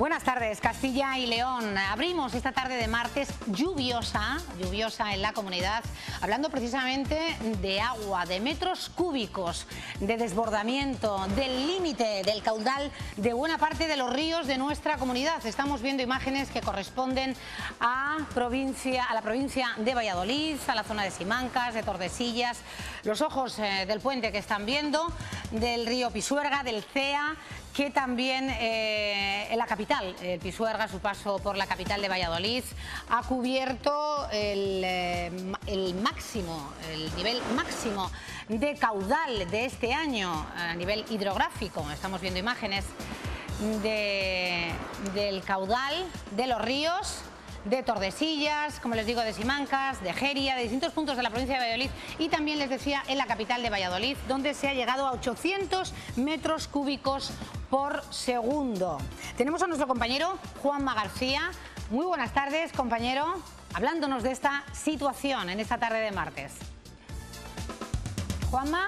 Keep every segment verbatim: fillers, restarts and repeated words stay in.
Buenas tardes, Castilla y León. Abrimos esta tarde de martes lluviosa, lluviosa en la comunidad, hablando precisamente de agua, de metros cúbicos, de desbordamiento, del límite del caudal de buena parte de los ríos de nuestra comunidad. Estamos viendo imágenes que corresponden a, provincia, a la provincia de Valladolid, a la zona de Simancas, de Tordesillas, los ojos eh, del puente que están viendo, del río Pisuerga, del Cea, que también eh, en la capital, el Pisuerga, su paso por la capital de Valladolid, ha cubierto el, eh, el máximo, el nivel máximo de caudal de este año a nivel hidrográfico. Estamos viendo imágenes de, del caudal de los ríos de Tordesillas, como les digo, de Simancas, de Jeria, de distintos puntos de la provincia de Valladolid y también les decía en la capital de Valladolid, donde se ha llegado a ochocientos metros cúbicos por segundo. Tenemos a nuestro compañero Juanma García. Muy buenas tardes, compañero, hablándonos de esta situación en esta tarde de martes. Juanma.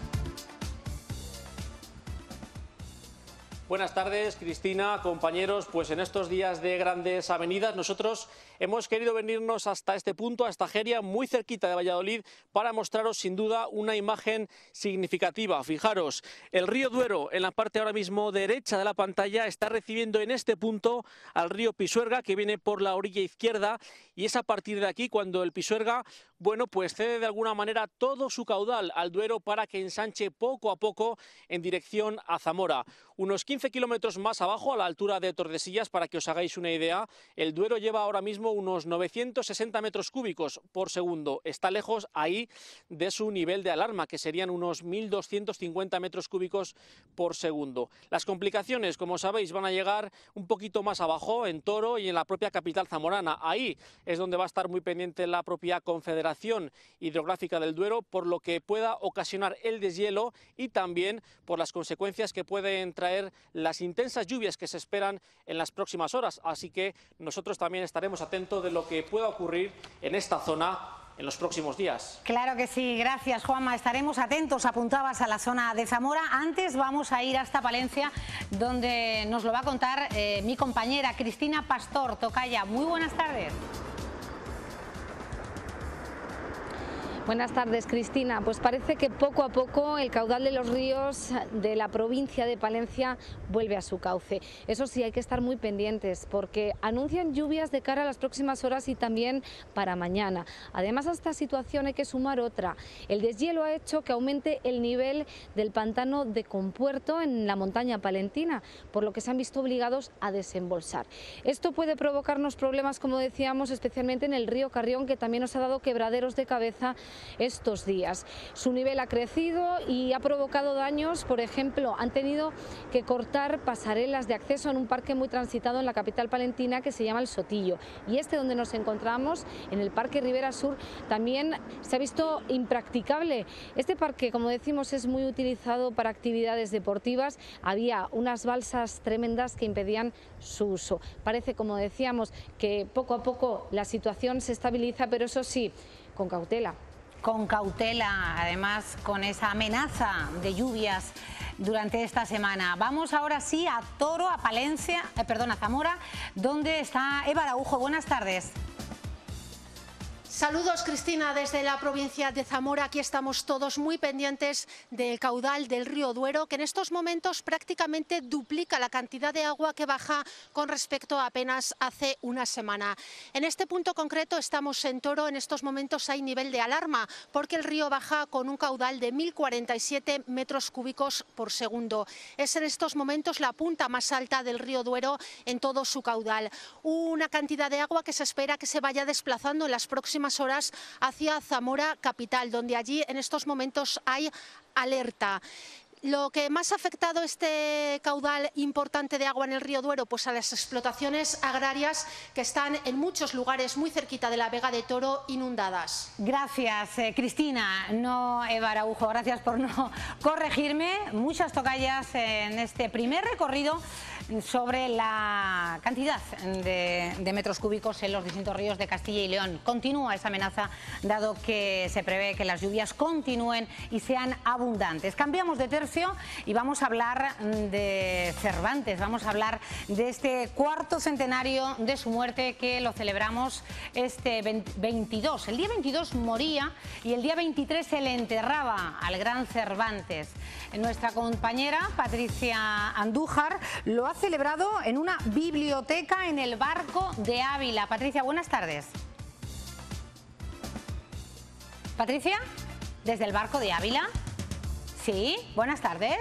Buenas tardes, Cristina, compañeros. Pues en estos días de grandes avenidas nosotros hemos querido venirnos hasta este punto, a esta Jeria, muy cerquita de Valladolid, para mostraros sin duda una imagen significativa. Fijaros, el río Duero, en la parte ahora mismo derecha de la pantalla, está recibiendo en este punto al río Pisuerga, que viene por la orilla izquierda, y es a partir de aquí cuando el Pisuerga, bueno, pues cede de alguna manera todo su caudal al Duero para que ensanche poco a poco en dirección a Zamora. Unos quince kilómetros más abajo, a la altura de Tordesillas, para que os hagáis una idea, el Duero lleva ahora mismo unos novecientos sesenta metros cúbicos por segundo. Está lejos ahí de su nivel de alarma, que serían unos mil doscientos cincuenta metros cúbicos por segundo. Las complicaciones, como sabéis, van a llegar un poquito más abajo, en Toro y en la propia capital zamorana. Ahí es donde va a estar muy pendiente la propia Confederación Hidrográfica del Duero, por lo que pueda ocasionar el deshielo y también por las consecuencias que pueden traer las intensas lluvias que se esperan en las próximas horas. Así que nosotros también estaremos atentos de lo que pueda ocurrir en esta zona en los próximos días. Claro que sí, gracias, Juanma. Estaremos atentos. Apuntabas a la zona de Zamora. Antes vamos a ir hasta Palencia, donde nos lo va a contar eh, mi compañera Cristina Pastor. Tocaya, muy buenas tardes. Buenas tardes, Cristina. Pues parece que poco a poco el caudal de los ríos de la provincia de Palencia vuelve a su cauce. Eso sí, hay que estar muy pendientes porque anuncian lluvias de cara a las próximas horas y también para mañana. Además, a esta situación hay que sumar otra. El deshielo ha hecho que aumente el nivel del pantano de Compuerto en la montaña palentina, por lo que se han visto obligados a desembolsar. Esto puede provocarnos problemas, como decíamos, especialmente en el río Carrión, que también nos ha dado quebraderos de cabeza estos días. Su nivel ha crecido y ha provocado daños. Por ejemplo, han tenido que cortar pasarelas de acceso en un parque muy transitado en la capital palentina que se llama El Sotillo, y este donde nos encontramos, en el Parque Ribera Sur, también se ha visto impracticable. Este parque, como decimos, es muy utilizado para actividades deportivas. Había unas balsas tremendas que impedían su uso. Parece, como decíamos, que poco a poco la situación se estabiliza, pero eso sí, con cautela. Con cautela, además con esa amenaza de lluvias durante esta semana. Vamos ahora sí a Toro, a Palencia, eh, perdón, a Zamora, donde está Eva Araujo. Buenas tardes. Saludos, Cristina, desde la provincia de Zamora. Aquí estamos todos muy pendientes del caudal del río Duero, que en estos momentos prácticamente duplica la cantidad de agua que baja con respecto a apenas hace una semana. En este punto concreto estamos en Toro. En estos momentos hay nivel de alarma porque el río baja con un caudal de mil cuarenta y siete metros cúbicos por segundo. Es en estos momentos la punta más alta del río Duero en todo su caudal. Una cantidad de agua que se espera que se vaya desplazando en las próximas horas hacia Zamora capital, donde allí en estos momentos hay alerta. Lo que más ha afectado este caudal importante de agua en el río Duero, pues a las explotaciones agrarias que están en muchos lugares muy cerquita de la Vega de Toro inundadas. Gracias, eh, Cristina, no Eva Araujo, gracias por no corregirme. Muchas tocallas en este primer recorrido sobre la cantidad de, de metros cúbicos en los distintos ríos de Castilla y León. Continúa esa amenaza, dado que se prevé que las lluvias continúen y sean abundantes. Cambiamos de tercio y vamos a hablar de Cervantes, vamos a hablar de este cuarto centenario de su muerte, que lo celebramos este veintidós. El día veintidós moría y el día veintitrés se le enterraba al gran Cervantes. Nuestra compañera Patricia Andújar lo ha celebrado en una biblioteca en el Barco de Ávila. Patricia, buenas tardes. Patricia, desde el Barco de Ávila. Sí, buenas tardes.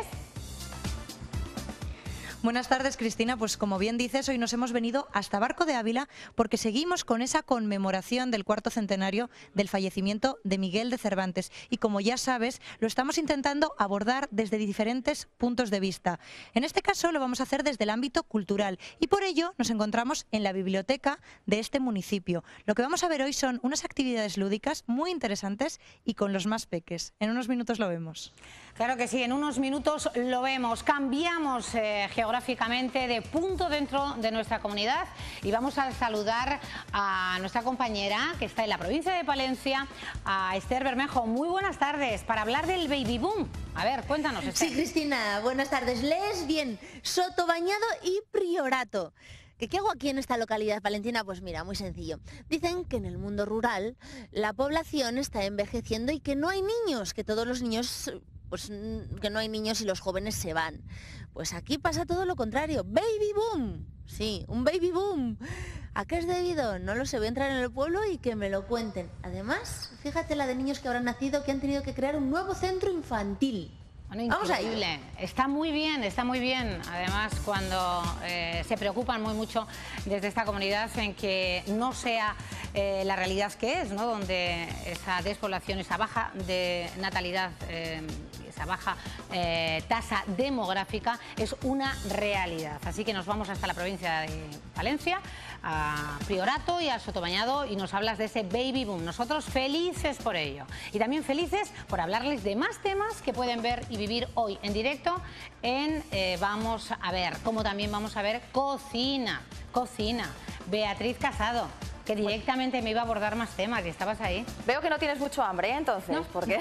Buenas tardes, Cristina. Pues como bien dices, hoy nos hemos venido hasta Barco de Ávila porque seguimos con esa conmemoración del cuarto centenario del fallecimiento de Miguel de Cervantes. Y como ya sabes, lo estamos intentando abordar desde diferentes puntos de vista. En este caso lo vamos a hacer desde el ámbito cultural y por ello nos encontramos en la biblioteca de este municipio. Lo que vamos a ver hoy son unas actividades lúdicas muy interesantes y con los más peques. En unos minutos lo vemos. Claro que sí, en unos minutos lo vemos. Cambiamos eh, geográficamente de punto dentro de nuestra comunidad y vamos a saludar a nuestra compañera que está en la provincia de Palencia, a Esther Bermejo. Muy buenas tardes, para hablar del baby boom. A ver, cuéntanos, Esther. Sí, Cristina, buenas tardes. Lees bien, Sotobañado y Priorato. ¿Qué, ¿Qué hago aquí en esta localidad palentina? Pues mira, muy sencillo. Dicen que en el mundo rural la población está envejeciendo y que no hay niños, que todos los niños... pues que no hay niños y los jóvenes se van. Pues aquí pasa todo lo contrario. ¡Baby boom! Sí, un baby boom. ¿A qué es debido? No lo sé, voy a entrar en el pueblo y que me lo cuenten. Además, fíjate la de niños que habrán nacido que han tenido que crear un nuevo centro infantil. Bueno, Vamos a increíble. Está muy bien, está muy bien. Además, cuando eh, se preocupan muy mucho desde esta comunidad en que no sea eh, la realidad que es, ¿no? Donde esa despoblación, esa baja de natalidad, eh, esa baja eh, tasa demográfica es una realidad. Así que nos vamos hasta la provincia de Palencia, a Priorato y a Sotobañado, y nos hablas de ese baby boom. Nosotros felices por ello y también felices por hablarles de más temas que pueden ver y vivir hoy en directo en eh, Vamos a Ver, como también vamos a ver cocina, cocina. Beatriz Casado, que directamente me iba a abordar más temas y estabas ahí. Veo que no tienes mucho hambre, ¿eh? Entonces, ¿no? Porque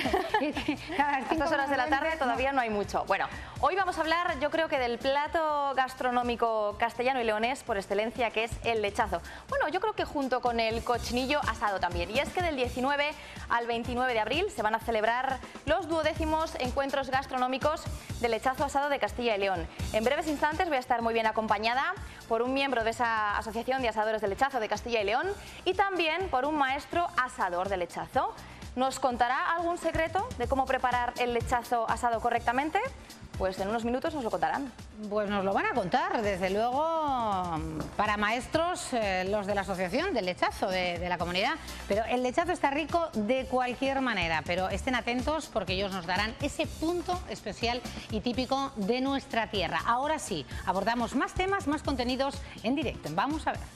a estas horas de la tarde todavía no hay mucho. Bueno, hoy vamos a hablar, yo creo que del plato gastronómico castellano y leonés por excelencia, que es el lechazo. Bueno, yo creo que junto con el cochinillo asado también. Y es que del diecinueve al veintinueve de abril se van a celebrar los duodécimos encuentros gastronómicos del lechazo asado de Castilla y León. En breves instantes voy a estar muy bien acompañada por un miembro de esa Asociación de Asadores de Lechazo de Castilla y León y también por un maestro asador de lechazo. ¿Nos contará algún secreto de cómo preparar el lechazo asado correctamente? Pues en unos minutos nos lo contarán. Pues nos lo van a contar, desde luego, para maestros, eh, los de la Asociación del Lechazo de, de la comunidad. Pero el lechazo está rico de cualquier manera, pero estén atentos porque ellos nos darán ese punto especial y típico de nuestra tierra. Ahora sí, abordamos más temas, más contenidos en directo. Vamos a ver.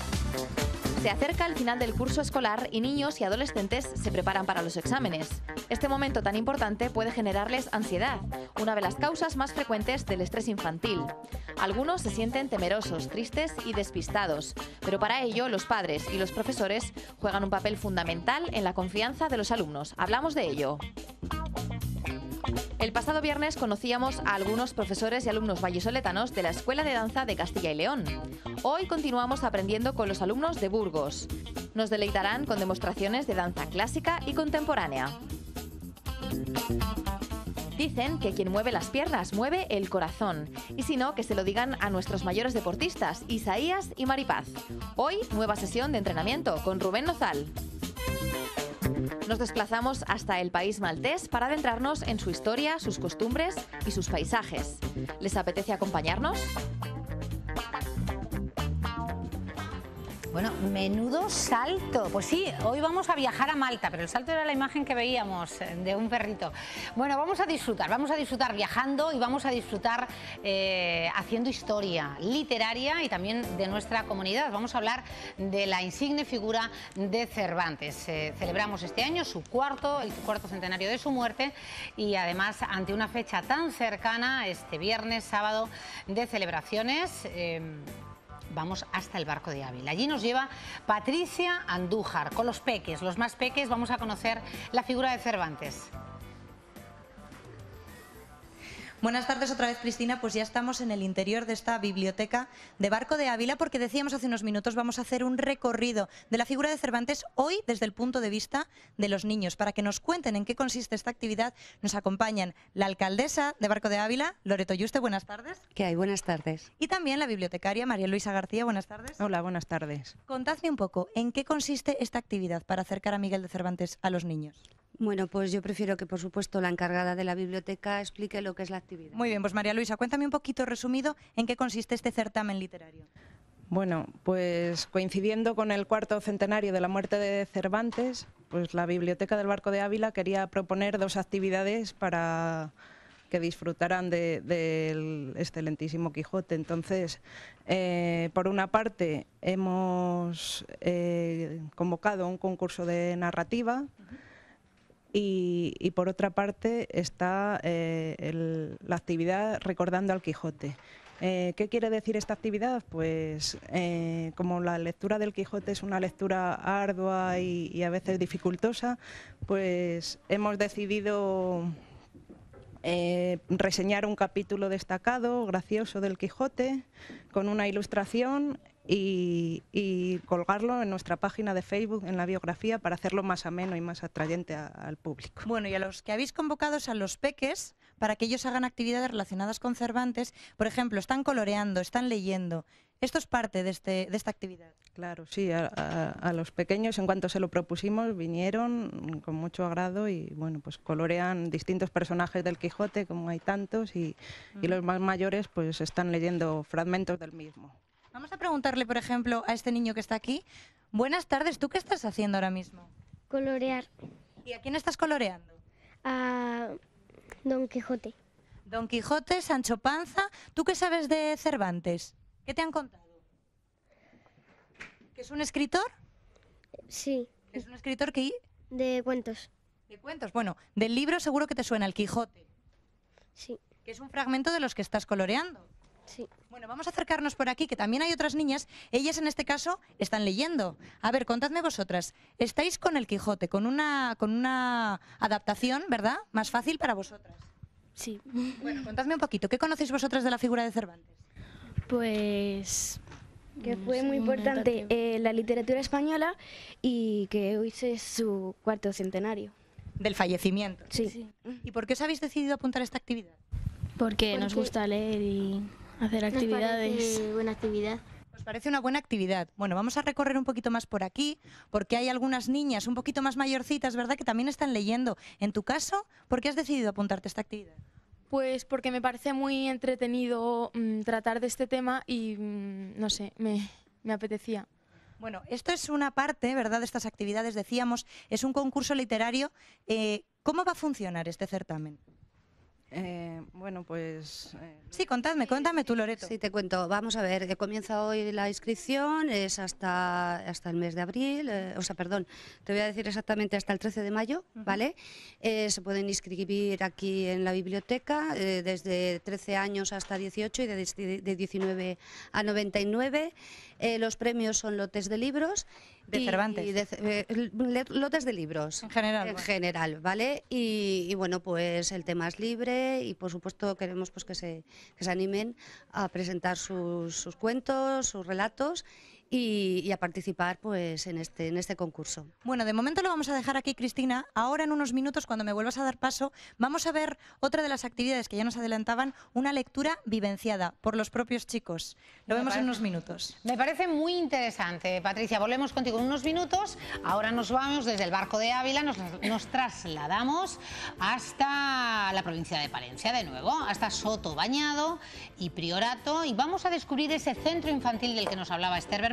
Se acerca el final del curso escolar y niños y adolescentes se preparan para los exámenes. Este momento tan importante puede generarles ansiedad, una de las causas más frecuentes del estrés infantil. Algunos se sienten temerosos, tristes y despistados, pero para ello los padres y los profesores juegan un papel fundamental en la confianza de los alumnos. Hablamos de ello. El pasado viernes conocíamos a algunos profesores y alumnos vallisoletanos de la Escuela de Danza de Castilla y León. Hoy continuamos aprendiendo con los alumnos de Burgos. Nos deleitarán con demostraciones de danza clásica y contemporánea. Dicen que quien mueve las piernas mueve el corazón. Y si no, que se lo digan a nuestros mayores deportistas, Isaías y Maripaz. Hoy, nueva sesión de entrenamiento con Rubén Nozal. Nos desplazamos hasta el país maltés para adentrarnos en su historia, sus costumbres y sus paisajes. ¿Les apetece acompañarnos? Bueno, menudo salto. Pues sí, hoy vamos a viajar a Malta, pero el salto era la imagen que veíamos de un perrito. Bueno, vamos a disfrutar, vamos a disfrutar viajando y vamos a disfrutar eh, haciendo historia literaria y también de nuestra comunidad. Vamos a hablar de la insigne figura de Cervantes. Eh, celebramos este año su cuarto, el cuarto centenario de su muerte y además ante una fecha tan cercana, este viernes, sábado de celebraciones, eh, vamos hasta el Barco de Ávila. Allí nos lleva Patricia Andújar con los peques, los más peques. Vamos a conocer la figura de Cervantes. Buenas tardes otra vez, Cristina. Pues ya estamos en el interior de esta biblioteca de Barco de Ávila porque decíamos hace unos minutos vamos a hacer un recorrido de la figura de Cervantes hoy desde el punto de vista de los niños. Para que nos cuenten en qué consiste esta actividad nos acompañan la alcaldesa de Barco de Ávila, Loreto Yuste, buenas tardes. ¿Qué hay? Buenas tardes. Y también la bibliotecaria María Luisa García, buenas tardes. Hola, buenas tardes. Contadme un poco, ¿en qué consiste esta actividad para acercar a Miguel de Cervantes a los niños? Bueno, pues yo prefiero que, por supuesto, la encargada de la biblioteca explique lo que es la actividad. Muy bien, pues María Luisa, cuéntame un poquito resumido en qué consiste este certamen literario. Bueno, pues coincidiendo con el cuarto centenario de la muerte de Cervantes, pues la Biblioteca del Barco de Ávila quería proponer dos actividades para que disfrutaran de, del excelentísimo Quijote. Entonces, eh, por una parte, hemos eh, convocado un concurso de narrativa. Uh-huh. Y, y por otra parte está eh, el, la actividad Recordando al Quijote. Eh, ¿Qué quiere decir esta actividad? Pues eh, como la lectura del Quijote es una lectura ardua y, y a veces dificultosa, pues hemos decidido eh, reseñar un capítulo destacado, gracioso del Quijote, con una ilustración Y, y colgarlo en nuestra página de Facebook, en la biografía, para hacerlo más ameno y más atrayente a, al público. Bueno, y a los que habéis convocado a los peques, para que ellos hagan actividades relacionadas con Cervantes, por ejemplo, están coloreando, están leyendo. ¿Esto es parte de, este, de esta actividad? Claro, sí, a, a, a los pequeños, en cuanto se lo propusimos, vinieron con mucho agrado y bueno, pues colorean distintos personajes del Quijote, como hay tantos, y, mm. y los más mayores pues están leyendo fragmentos del mismo. Vamos a preguntarle, por ejemplo, a este niño que está aquí. Buenas tardes, ¿tú qué estás haciendo ahora mismo? Colorear. ¿Y a quién estás coloreando? A Don Quijote. Don Quijote, Sancho Panza. ¿Tú qué sabes de Cervantes? ¿Qué te han contado? ¿Que es un escritor? Sí. ¿Es un escritor que...? De cuentos. ¿De cuentos? Bueno, del libro seguro que te suena El Quijote. Sí. Que es un fragmento de los que estás coloreando. Sí. Bueno, vamos a acercarnos por aquí, que también hay otras niñas. Ellas en este caso están leyendo. A ver, contadme vosotras. Estáis con el Quijote, con una, con una adaptación, ¿verdad? Más fácil para vosotras. Sí. Bueno, contadme un poquito. ¿Qué conocéis vosotras de la figura de Cervantes? Pues que fue muy importante eh, la literatura española y que hoy es su cuarto centenario. Del fallecimiento. Sí. sí. ¿Y por qué os habéis decidido apuntar a esta actividad? Porque, Porque nos gusta leer y hacer actividades. Nos parece buena actividad. Os parece una buena actividad. Bueno, vamos a recorrer un poquito más por aquí, porque hay algunas niñas un poquito más mayorcitas, ¿verdad?, que también están leyendo. En tu caso, ¿por qué has decidido apuntarte a esta actividad? Pues porque me parece muy entretenido mmm, tratar de este tema y, mmm, no sé, me, me apetecía. Bueno, esto es una parte, ¿verdad?, de estas actividades. Decíamos, es un concurso literario. Eh, ¿Cómo va a funcionar este certamen? Eh, bueno, pues... Eh, sí, contadme, cuéntame tú, Loreto. Sí, te cuento. Vamos a ver, que comienza hoy la inscripción, es hasta, hasta el mes de abril, eh, o sea, perdón, te voy a decir exactamente hasta el trece de mayo, uh-huh. ¿vale? Eh, se pueden inscribir aquí en la biblioteca eh, desde trece años hasta dieciocho y de, de diecinueve a noventa y nueve. Eh, los premios son lotes de libros. De y, Cervantes. Y de, eh, lotes de libros. En general. En bueno. general, ¿vale? Y, y bueno, pues el tema es libre y por supuesto queremos pues que se, que se animen a presentar sus, sus cuentos, sus relatos y, y a participar pues en este, en este concurso. Bueno, de momento lo vamos a dejar aquí, Cristina. Ahora en unos minutos, cuando me vuelvas a dar paso, vamos a ver otra de las actividades que ya nos adelantaban, una lectura vivenciada por los propios chicos. Lo me vemos parece, en unos minutos. Me parece muy interesante, Patricia. Volvemos contigo en unos minutos. Ahora nos vamos desde el Barco de Ávila, nos, nos trasladamos hasta la provincia de Palencia de nuevo, hasta Soto Bañado y Priorato, y vamos a descubrir ese centro infantil del que nos hablaba Esther Bermé,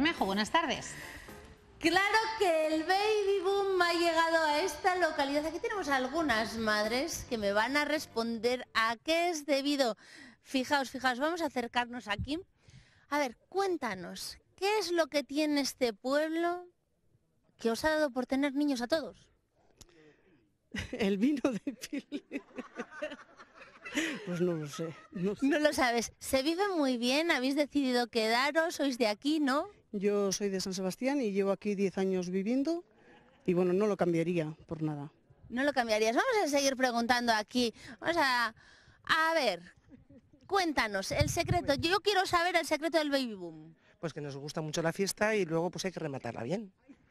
Bermejo, buenas tardes. Claro que el baby boom ha llegado a esta localidad. Aquí tenemos algunas madres que me van a responder a qué es debido. Fijaos, fijaos, vamos a acercarnos aquí. A ver, cuéntanos, ¿qué es lo que tiene este pueblo que os ha dado por tener niños a todos? El vino de Pil. Pues no lo sé, no sé. No lo sabes. Se vive muy bien, habéis decidido quedaros, sois de aquí, ¿no? Yo soy de San Sebastián y llevo aquí diez años viviendo y bueno, no lo cambiaría por nada. No lo cambiarías. Vamos a seguir preguntando aquí. Vamos a... A ver, cuéntanos el secreto. Yo quiero saber el secreto del baby boom. Pues que nos gusta mucho la fiesta y luego pues hay que rematarla bien.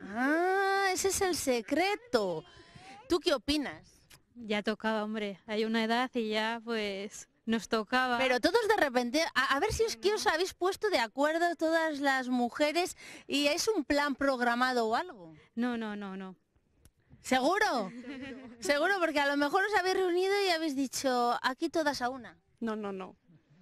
Ah, ese es el secreto. ¿Tú qué opinas? Ya tocaba, hombre. Hay una edad y ya pues nos tocaba. Pero todos de repente, a, a ver si os, que os habéis puesto de acuerdo todas las mujeres y es un plan programado o algo. No, no, no, no. ¿Seguro? Seguro, porque a lo mejor os habéis reunido y habéis dicho, aquí todas a una. No, no, no.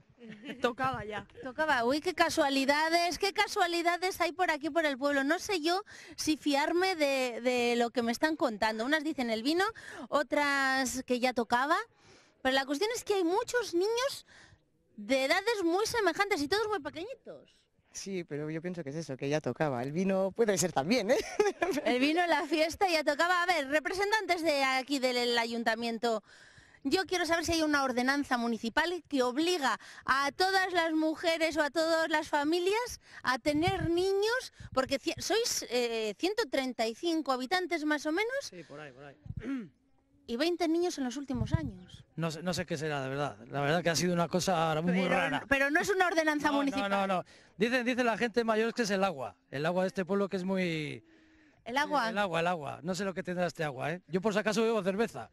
Tocaba ya. Tocaba, uy, qué casualidades, qué casualidades hay por aquí, por el pueblo. No sé yo si fiarme de, de lo que me están contando. Unas dicen el vino, otras que ya tocaba. Pero la cuestión es que hay muchos niños de edades muy semejantes y todos muy pequeñitos. Sí, pero yo pienso que es eso, que ya tocaba. El vino puede ser también, ¿eh? El vino, la fiesta, ya tocaba. A ver, representantes de aquí del ayuntamiento, yo quiero saber si hay una ordenanza municipal que obliga a todas las mujeres o a todas las familias a tener niños, porque sois eh, ciento treinta y cinco habitantes más o menos. Sí, por ahí, por ahí. Y veinte niños en los últimos años. No sé, no sé qué será, de verdad. La verdad que ha sido una cosa muy pero, rara. Pero no es una ordenanza no, municipal. No, no, no. Dicen, dice la gente mayor que es el agua. El agua de este pueblo que es muy... ¿El agua? El agua, el agua. No sé lo que tendrá este agua, ¿eh? Yo por si acaso bebo cerveza.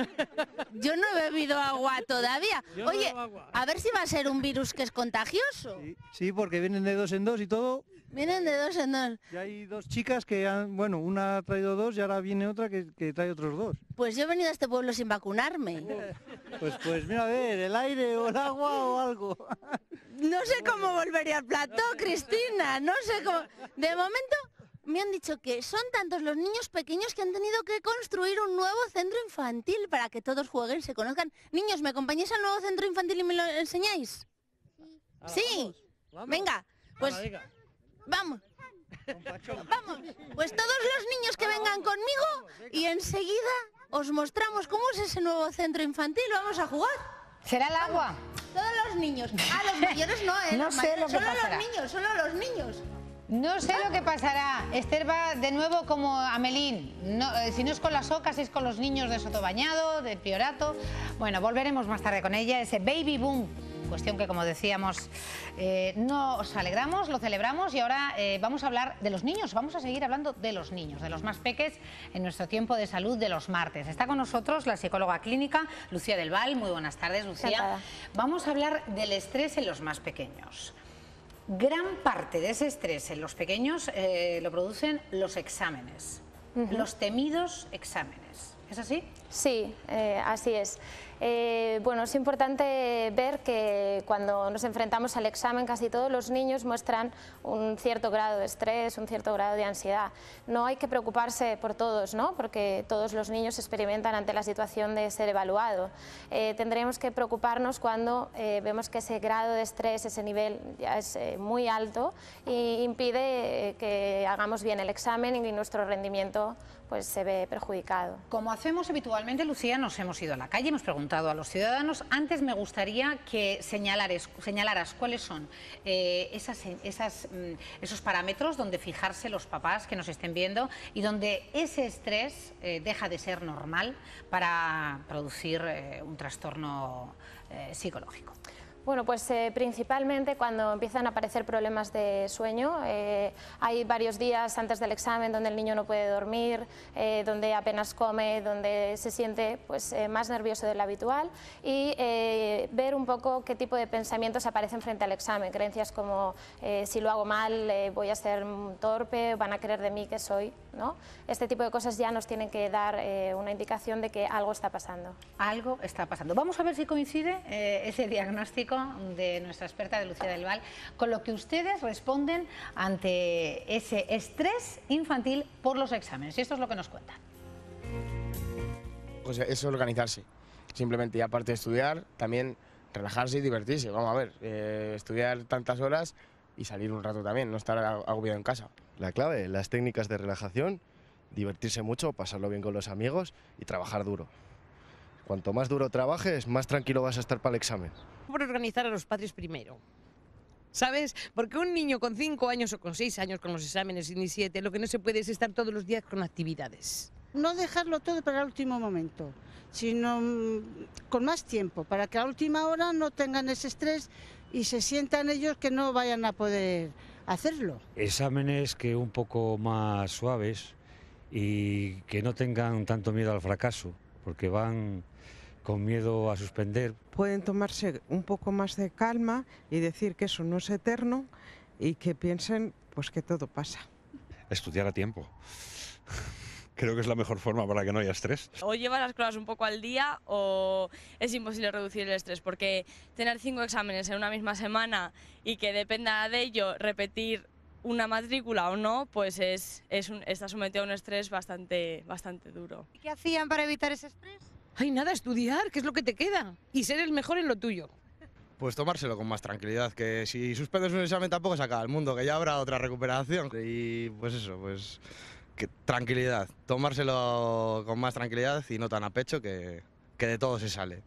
Yo no he bebido agua todavía. Yo Oye, no bebo agua. A ver si va a ser un virus que es contagioso. Sí, sí, porque vienen de dos en dos y todo. Vienen de dos en dos. Y hay dos chicas que han, bueno, una ha traído dos y ahora viene otra que, que trae otros dos. Pues yo he venido a este pueblo sin vacunarme. Pues, pues mira, a ver, el aire o el agua o algo. No sé cómo volvería al plató, Cristina, no sé cómo... De momento me han dicho que son tantos los niños pequeños que han tenido que construir un nuevo centro infantil para que todos jueguen, se conozcan. Niños, ¿me acompañáis al nuevo centro infantil y me lo enseñáis? Sí. Sí. Vamos, vamos. Venga, pues... Venga, venga. Vamos. Vamos, pues todos los niños que vengan conmigo y enseguida os mostramos cómo es ese nuevo centro infantil. Vamos a jugar. ¿Será el agua? Todos los niños. Ah, los mayores no, ¿eh? No Los sé mayores, lo que solo pasará. los niños, solo los niños. No sé lo que pasará. Esther va de nuevo como Amelín. No, eh, si no es con las ocas, es con los niños de Sotobañado, de Priorato. Bueno, volveremos más tarde con ella. Ese baby boom. Cuestión que, como decíamos, eh, nos alegramos, lo celebramos y ahora eh, vamos a hablar de los niños. Vamos a seguir hablando de los niños, de los más peques en nuestro tiempo de salud de los martes. Está con nosotros la psicóloga clínica Lucía del Val. Muy buenas tardes, Lucía. Encantada. Vamos a hablar del estrés en los más pequeños. Gran parte de ese estrés en los pequeños eh, lo producen los exámenes, uh-huh. los temidos exámenes. ¿Es así? Sí, eh, así es. Eh, bueno, es importante ver que cuando nos enfrentamos al examen casi todos los niños muestran un cierto grado de estrés, un cierto grado de ansiedad. No hay que preocuparse por todos, ¿no? Porque todos los niños experimentan ante la situación de ser evaluado. Eh, tendremos que preocuparnos cuando eh, vemos que ese grado de estrés, ese nivel ya es eh, muy alto y impide eh, que hagamos bien el examen y nuestro rendimiento pues se ve perjudicado. Como hacemos habitualmente, Lucía, nos hemos ido a la calle, hemos preguntado a los ciudadanos. Antes me gustaría que señalares, señalaras cuáles son eh, esas, esas, esos parámetros donde fijarse los papás que nos estén viendo y donde ese estrés eh, deja de ser normal para producir eh, un trastorno eh, psicológico. Bueno, pues eh, principalmente cuando empiezan a aparecer problemas de sueño. Eh, hay varios días antes del examen donde el niño no puede dormir, eh, donde apenas come, donde se siente pues, eh, más nervioso de lo habitual y eh, ver un poco qué tipo de pensamientos aparecen frente al examen. Creencias como eh, si lo hago mal eh, voy a ser torpe, van a creer de mí que soy, ¿no? Este tipo de cosas ya nos tienen que dar eh, una indicación de que algo está pasando. Algo está pasando. Vamos a ver si coincide eh, ese diagnóstico diagnóstico de nuestra experta, de Lucía del Val, con lo que ustedes responden ante ese estrés infantil por los exámenes. Y esto es lo que nos cuentan. Pues es organizarse, simplemente, y aparte de estudiar, también relajarse y divertirse. Vamos a ver, eh, estudiar tantas horas y salir un rato también, no estar agobiado en casa. La clave, las técnicas de relajación, divertirse mucho, pasarlo bien con los amigos y trabajar duro. Cuanto más duro trabajes, más tranquilo vas a estar para el examen. Por organizar a los padres primero, ¿sabes? Porque un niño con cinco años o con seis años con los exámenes y ni siete, lo que no se puede es estar todos los días con actividades. No dejarlo todo para el último momento, sino con más tiempo, para que a última hora no tengan ese estrés y se sientan ellos que no vayan a poder hacerlo. Exámenes que un poco más suaves y que no tengan tanto miedo al fracaso, porque van con miedo a suspender. Pueden tomarse un poco más de calma y decir que eso no es eterno y que piensen pues que todo pasa. Estudiar a tiempo. Creo que es la mejor forma para que no haya estrés. O llevas las cosas un poco al día o es imposible reducir el estrés, porque tener cinco exámenes en una misma semana y que dependa de ello repetir una matrícula o no, pues es, es un, está sometido a un estrés bastante, bastante duro. ¿Y qué hacían para evitar ese estrés? Ay, nada, estudiar, que es lo que te queda, y ser el mejor en lo tuyo. Pues tomárselo con más tranquilidad, que si suspendes un examen tampoco se acaba el mundo, que ya habrá otra recuperación. Y pues eso, pues que tranquilidad, tomárselo con más tranquilidad y no tan a pecho, que, que de todo se sale.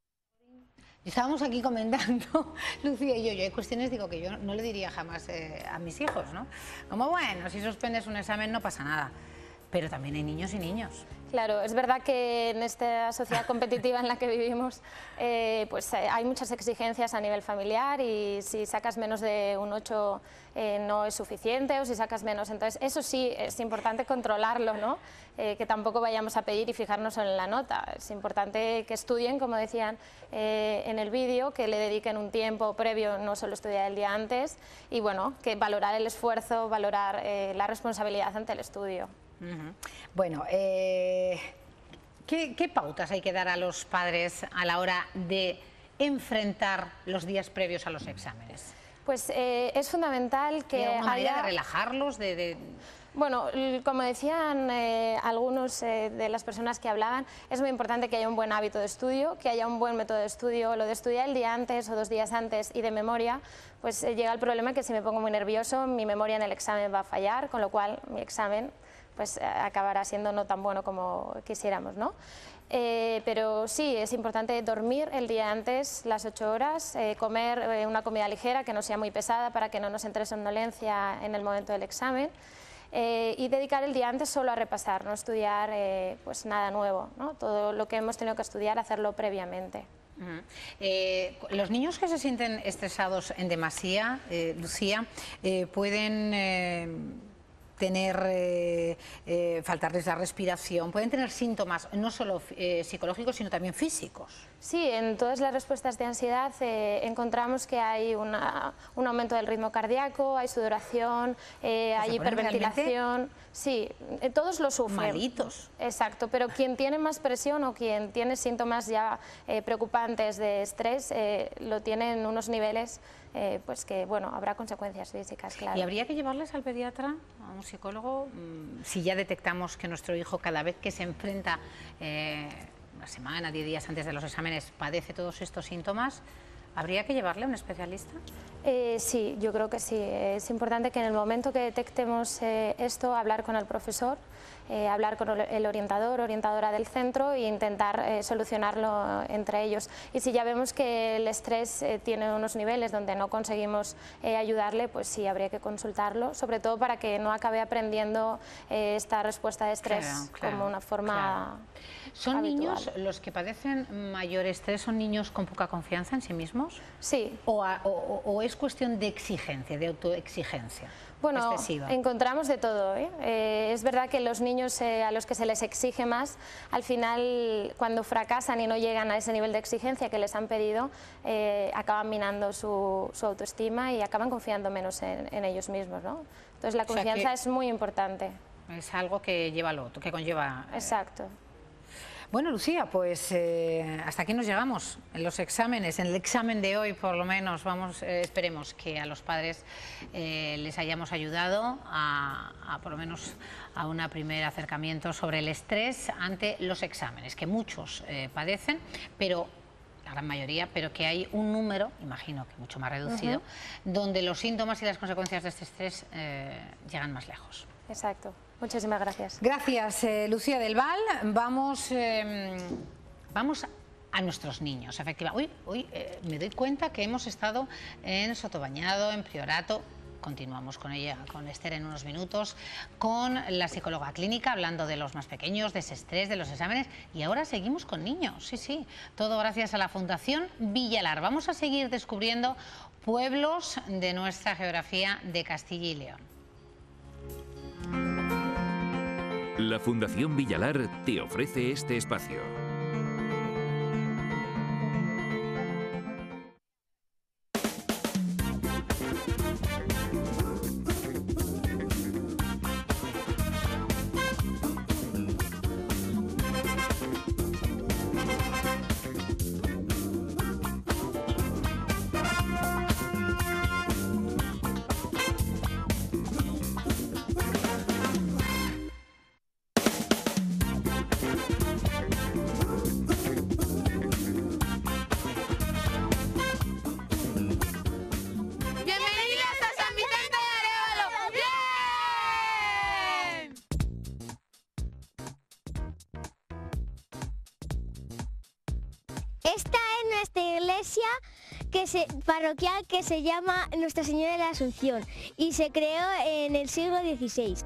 Estábamos aquí comentando, Lucía y yo, yo hay cuestiones, digo, que yo no le diría jamás eh, a mis hijos, ¿no? Como, bueno, si suspendes un examen no pasa nada, pero también hay niños y niños. Claro, es verdad que en esta sociedad competitiva en la que vivimos eh, pues eh, hay muchas exigencias a nivel familiar y si sacas menos de un ocho eh, no es suficiente o si sacas menos, entonces eso sí es importante controlarlo, ¿no? Eh, que tampoco vayamos a pedir y fijarnos en la nota, es importante que estudien, como decían eh, en el vídeo, que le dediquen un tiempo previo, no solo estudiar el día antes y bueno, que valorar el esfuerzo, valorar eh, la responsabilidad ante el estudio. Uh-huh. Bueno, eh, ¿qué, ¿qué pautas hay que dar a los padres a la hora de enfrentar los días previos a los exámenes? Pues eh, es fundamental que haya... ¿Una manera haya... de relajarlos? De, de... Bueno, como decían eh, algunos eh, de las personas que hablaban, es muy importante que haya un buen hábito de estudio, que haya un buen método de estudio. Lo de estudiar el día antes o dos días antes y de memoria, pues eh, llega el problema que si me pongo muy nervioso, mi memoria en el examen va a fallar, con lo cual mi examen pues acabará siendo no tan bueno como quisiéramos, ¿no? Eh, pero sí, es importante dormir el día antes, las ocho horas, eh, comer eh, una comida ligera que no sea muy pesada para que no nos entre somnolencia en el momento del examen eh, y dedicar el día antes solo a repasar, no estudiar eh, pues nada nuevo, ¿no? Todo lo que hemos tenido que estudiar, hacerlo previamente. Uh-huh. eh, los niños que se sienten estresados en demasía, eh, Lucía, eh, pueden... Eh, tener, eh, eh, faltarles la respiración, pueden tener síntomas no solo eh, psicológicos sino también físicos. Sí, en todas las respuestas de ansiedad eh, encontramos que hay una, un aumento del ritmo cardíaco, hay sudoración, eh, hay hiperventilación. Sí, eh, todos lo sufren. Malitos. Exacto, pero quien tiene más presión o quien tiene síntomas ya eh, preocupantes de estrés eh, lo tiene en unos niveles eh, pues que bueno, habrá consecuencias físicas, claro. ¿Y habría que llevarles al pediatra, a un psicólogo, si ya detectamos que nuestro hijo cada vez que se enfrenta eh, una semana, diez días antes de los exámenes padece todos estos síntomas? ¿Habría que llevarle a un especialista? Eh, sí, yo creo que sí. Es importante que en el momento que detectemos eh, esto, hablar con el profesor, eh, hablar con el orientador, orientadora del centro e intentar eh, solucionarlo entre ellos. Y si ya vemos que el estrés eh, tiene unos niveles donde no conseguimos eh, ayudarle, pues sí, habría que consultarlo, sobre todo para que no acabe aprendiendo eh, esta respuesta de estrés claro, claro, como una forma claro. ¿Son habitual. Niños los que padecen mayor estrés, son niños con poca confianza en sí mismos? Sí. ¿O, a, o, o es cuestión de exigencia, de autoexigencia? Bueno, excesiva. Encontramos de todo, ¿eh? Eh, es verdad que los niños eh, a los que se les exige más, al final cuando fracasan y no llegan a ese nivel de exigencia que les han pedido, eh, acaban minando su, su autoestima y acaban confiando menos en, en ellos mismos, ¿no? Entonces la confianza o sea es muy importante. Es algo que lleva lo otro, que conlleva... Exacto. Bueno, Lucía, pues eh, hasta aquí nos llegamos en los exámenes, en el examen de hoy por lo menos. Vamos, eh, esperemos que a los padres eh, les hayamos ayudado a, a por lo menos a un primer acercamiento sobre el estrés ante los exámenes, que muchos eh, padecen, pero la gran mayoría, pero que hay un número, imagino que mucho más reducido, uh-huh. donde los síntomas y las consecuencias de este estrés eh, llegan más lejos. Exacto. Muchísimas gracias. Gracias, eh, Lucía del Val. Vamos, eh, vamos a nuestros niños, efectivamente. Hoy, hoy eh, me doy cuenta que hemos estado en Sotobañado, en Priorato. Continuamos con ella, con Esther en unos minutos, con la psicóloga clínica, hablando de los más pequeños, de ese estrés, de los exámenes, y ahora seguimos con niños, sí, sí, todo gracias a la Fundación Villalar. Vamos a seguir descubriendo pueblos de nuestra geografía de Castilla y León. La Fundación Villalar te ofrece este espacio. Esta es nuestra iglesia que se, parroquial que se llama Nuestra Señora de la Asunción y se creó en el siglo dieciséis.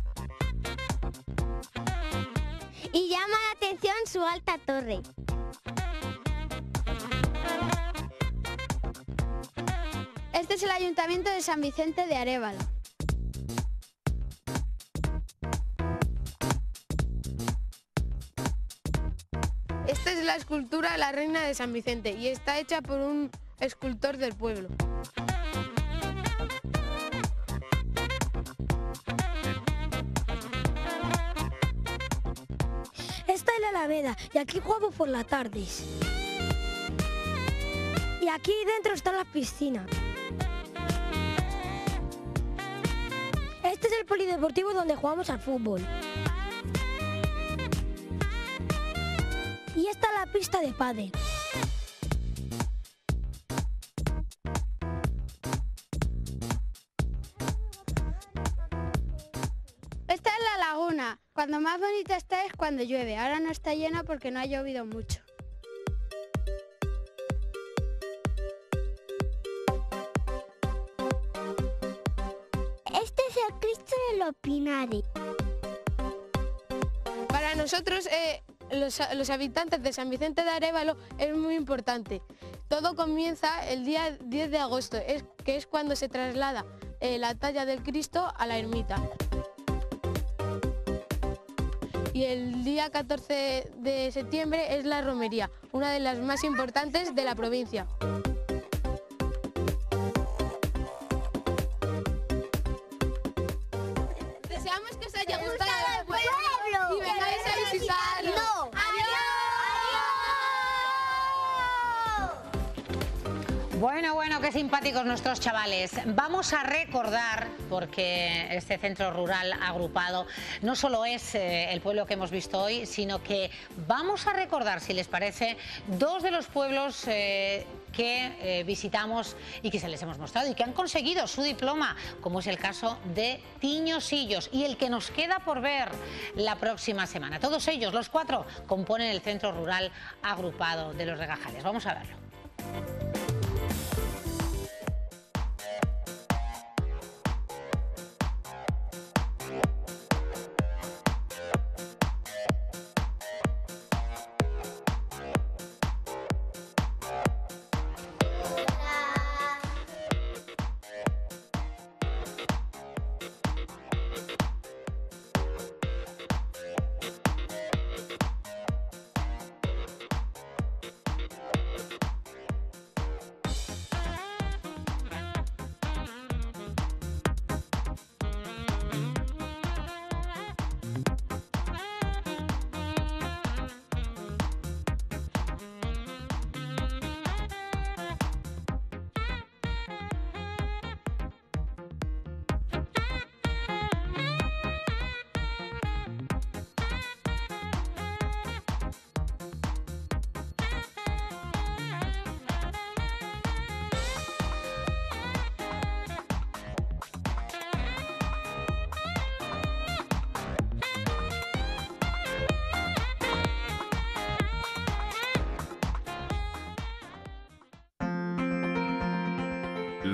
Y llama la atención su alta torre. Este es el Ayuntamiento de San Vicente de Arévalo. Esta es la escultura de la Reina de San Vicente y está hecha por un escultor del pueblo. Esta es la Alameda y aquí jugamos por las tardes. Y aquí dentro están las piscinas. Este es el polideportivo donde jugamos al fútbol. Y esta es la pista de pádel. Esta es la laguna. Cuando más bonita está es cuando llueve. Ahora no está llena porque no ha llovido mucho. Este es el Cristo de los Pinares. Para nosotros, eh, los, los habitantes de San Vicente de Arévalo, es muy importante. Todo comienza el día diez de agosto, es, que es cuando se traslada eh, la talla del Cristo a la ermita. Y el día catorce de septiembre es la romería, una de las más importantes de la provincia. Deseamos que os haya gustado el pueblo y vengáis a visitarlo. No. Bueno, bueno, qué simpáticos nuestros chavales. Vamos a recordar, porque este centro rural agrupado no solo es eh, el pueblo que hemos visto hoy, sino que vamos a recordar, si les parece, dos de los pueblos eh, que eh, visitamos y que se les hemos mostrado y que han conseguido su diploma, como es el caso de Tiñosillos y el que nos queda por ver la próxima semana. Todos ellos, los cuatro, componen el centro rural agrupado de Los Regajales. Vamos a verlo.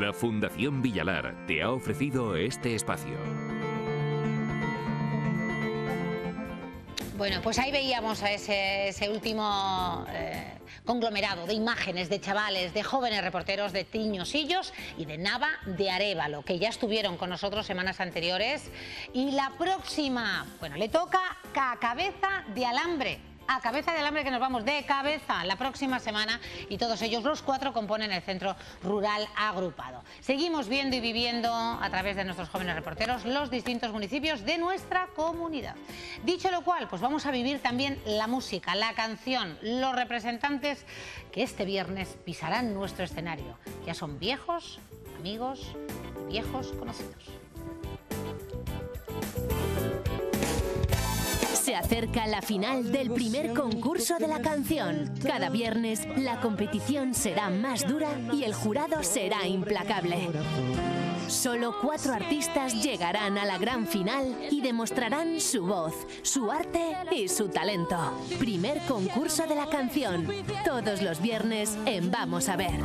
La Fundación Villalar te ha ofrecido este espacio. Bueno, pues ahí veíamos a ese, ese último eh, conglomerado de imágenes de chavales, de jóvenes reporteros de Tiñosillos y de Nava de Arévalo, que ya estuvieron con nosotros semanas anteriores. Y la próxima, bueno, le toca a Cabeza de Alambre. A Cabeza de Alambre, que nos vamos de cabeza la próxima semana, y todos ellos, los cuatro, componen el Centro Rural Agrupado. Seguimos viendo y viviendo a través de nuestros jóvenes reporteros los distintos municipios de nuestra comunidad. Dicho lo cual, pues vamos a vivir también la música, la canción, los representantes que este viernes pisarán nuestro escenario. Ya son viejos amigos y viejos conocidos. Se acerca la final del primer concurso de la canción. Cada viernes la competición será más dura y el jurado será implacable. Solo cuatro artistas llegarán a la gran final y demostrarán su voz, su arte y su talento. Primer concurso de la canción. Todos los viernes en Vamos a Ver.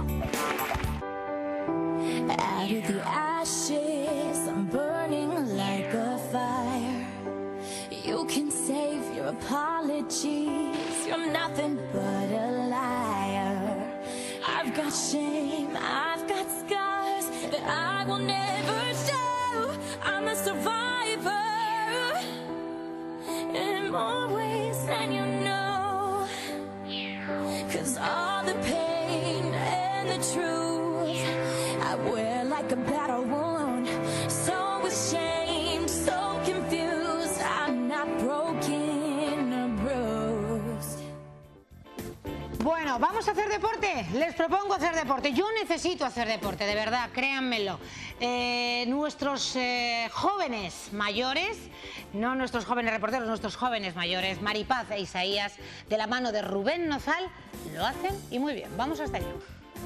Out of the ashes, I'm burning like a fire. You can save your apologies, you're nothing but a liar. I've got shame, I've got scars that I will never show. I'm a survivor in more ways than you know. 'Cause all the pain and the truth I wear like a battle wound. So ashamed, so confused, I'm not broken or bruised. Bueno, ¿vamos a hacer deporte? Les propongo hacer deporte. Yo necesito hacer deporte, de verdad, créanmelo. Eh, nuestros eh, jóvenes mayores, no nuestros jóvenes reporteros, nuestros jóvenes mayores, Maripaz e Isaías, de la mano de Rubén Nozal, lo hacen y muy bien. Vamos hasta allá.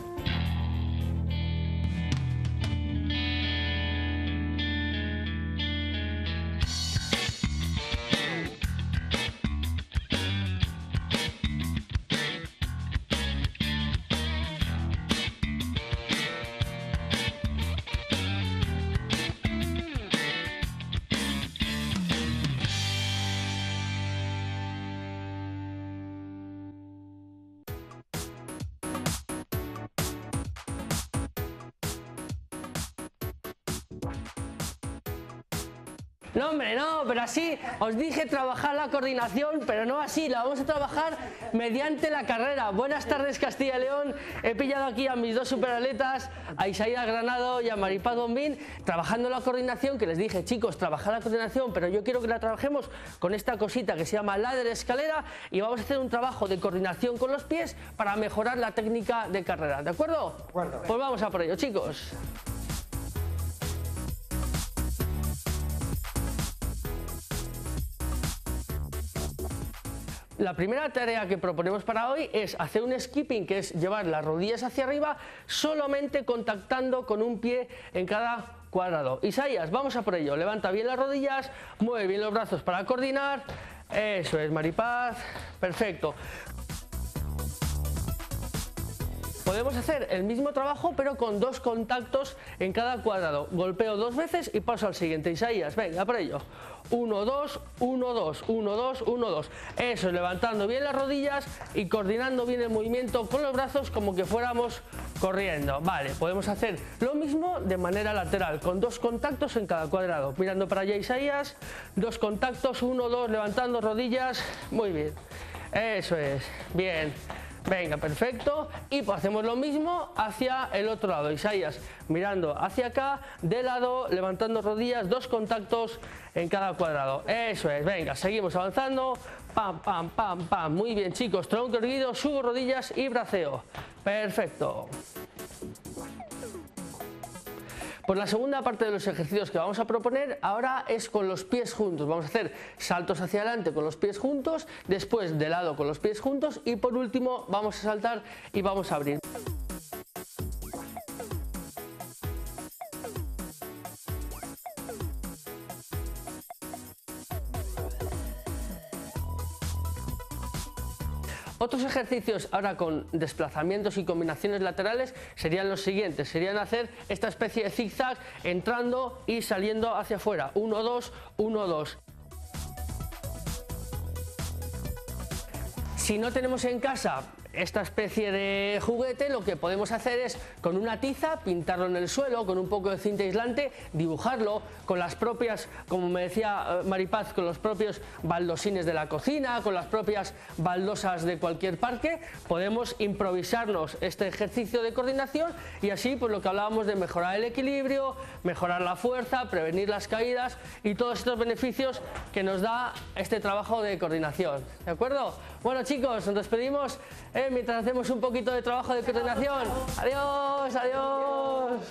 No, hombre, no, pero así os dije trabajar la coordinación, pero no así, la vamos a trabajar mediante la carrera. Buenas tardes, Castilla y León. He pillado aquí a mis dos superatletas, a Isaías Granado y a Maripaz Bombín, trabajando la coordinación, que les dije, chicos, trabajar la coordinación, pero yo quiero que la trabajemos con esta cosita que se llama ladder escalera, y vamos a hacer un trabajo de coordinación con los pies para mejorar la técnica de carrera, ¿de acuerdo? De acuerdo. Pues vamos a por ello, chicos. La primera tarea que proponemos para hoy es hacer un skipping, que es llevar las rodillas hacia arriba, solamente contactando con un pie en cada cuadrado. Isaías, vamos a por ello. Levanta bien las rodillas, mueve bien los brazos para coordinar. Eso es, Maripaz. Perfecto. Podemos hacer el mismo trabajo, pero con dos contactos en cada cuadrado. Golpeo dos veces y paso al siguiente. Isaías, venga, por ello. uno, dos, uno, dos, uno, dos, uno, dos. Eso, levantando bien las rodillas y coordinando bien el movimiento con los brazos como que fuéramos corriendo. Vale, podemos hacer lo mismo de manera lateral, con dos contactos en cada cuadrado. Mirando para allá, Isaías. Dos contactos, uno, dos, levantando rodillas. Muy bien. Eso es. Bien. Venga, perfecto. Y pues hacemos lo mismo hacia el otro lado. Isaías, mirando hacia acá, de lado, levantando rodillas, dos contactos en cada cuadrado. Eso es, venga, seguimos avanzando. Pam, pam, pam, pam. Muy bien, chicos. Tronco erguido, subo rodillas y braceo. Perfecto. Pues la segunda parte de los ejercicios que vamos a proponer ahora es con los pies juntos. Vamos a hacer saltos hacia adelante con los pies juntos, después de lado con los pies juntos y por último vamos a saltar y vamos a abrir. Otros ejercicios ahora con desplazamientos y combinaciones laterales serían los siguientes. Serían hacer esta especie de zigzag entrando y saliendo hacia afuera. uno, dos, uno, dos. Si no tenemos en casa esta especie de juguete, lo que podemos hacer es con una tiza pintarlo en el suelo, con un poco de cinta aislante, dibujarlo con las propias, como me decía Maripaz, con los propios baldosines de la cocina, con las propias baldosas de cualquier parque. Podemos improvisarnos este ejercicio de coordinación y así, pues lo que hablábamos de mejorar el equilibrio, mejorar la fuerza, prevenir las caídas y todos estos beneficios que nos da este trabajo de coordinación. ¿De acuerdo? Bueno, chicos, nos despedimos eh, mientras hacemos un poquito de trabajo de coordinación. Adiós, adiós.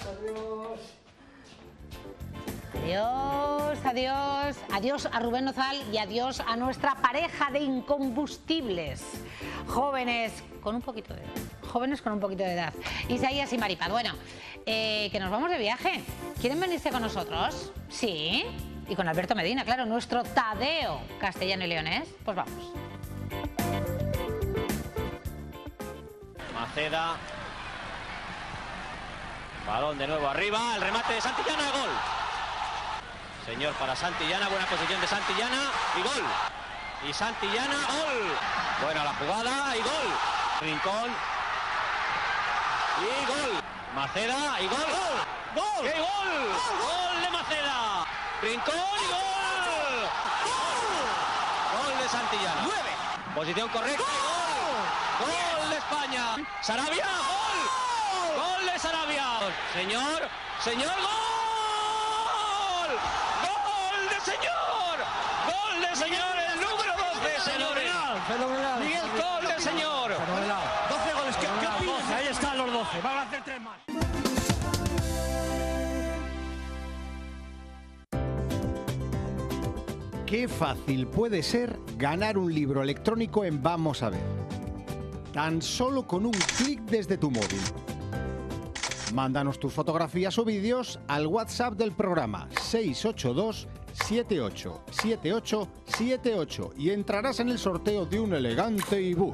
Adiós, adiós. Adiós a Rubén Nozal y adiós a nuestra pareja de incombustibles. Jóvenes con un poquito de jóvenes con un poquito de edad. Isaías y Maripaz. Bueno, eh, que nos vamos de viaje. ¿Quieren venirse con nosotros? Sí. Y con Alberto Medina, claro, nuestro Tadeo castellano y leonés. Pues vamos. Maceda. Balón de nuevo arriba, el remate de Santillana, gol. Señor para Santillana, buena posición de Santillana y gol. Y Santillana, gol. Buena la jugada y gol. Rincón. Y gol. Maceda y gol. ¡Gol! ¡Gol! ¡Qué gol! ¡Gol de Maceda! Rincón y gol. ¡Gol! Gol de Santillana. ¡Nueve! Posición correcta y gol. ¡Gol de España! ¡Sarabia! ¡Gol! ¡Gol de Sarabia! Señor, señor, gol. ¡Gol de señor! ¡Gol de señor! El número doce, señores. Fenomenal. Miguel, gol de señor. Fenomenal. doce goles. ¿Qué, qué opinas? Ahí están los doce. Van a hacer tres más. Qué fácil puede ser ganar un libro electrónico en Vamos a ver. Tan solo con un clic desde tu móvil. Mándanos tus fotografías o vídeos al WhatsApp del programa seis ocho dos, siete ocho siete ocho siete ocho y entrarás en el sorteo de un elegante ebook.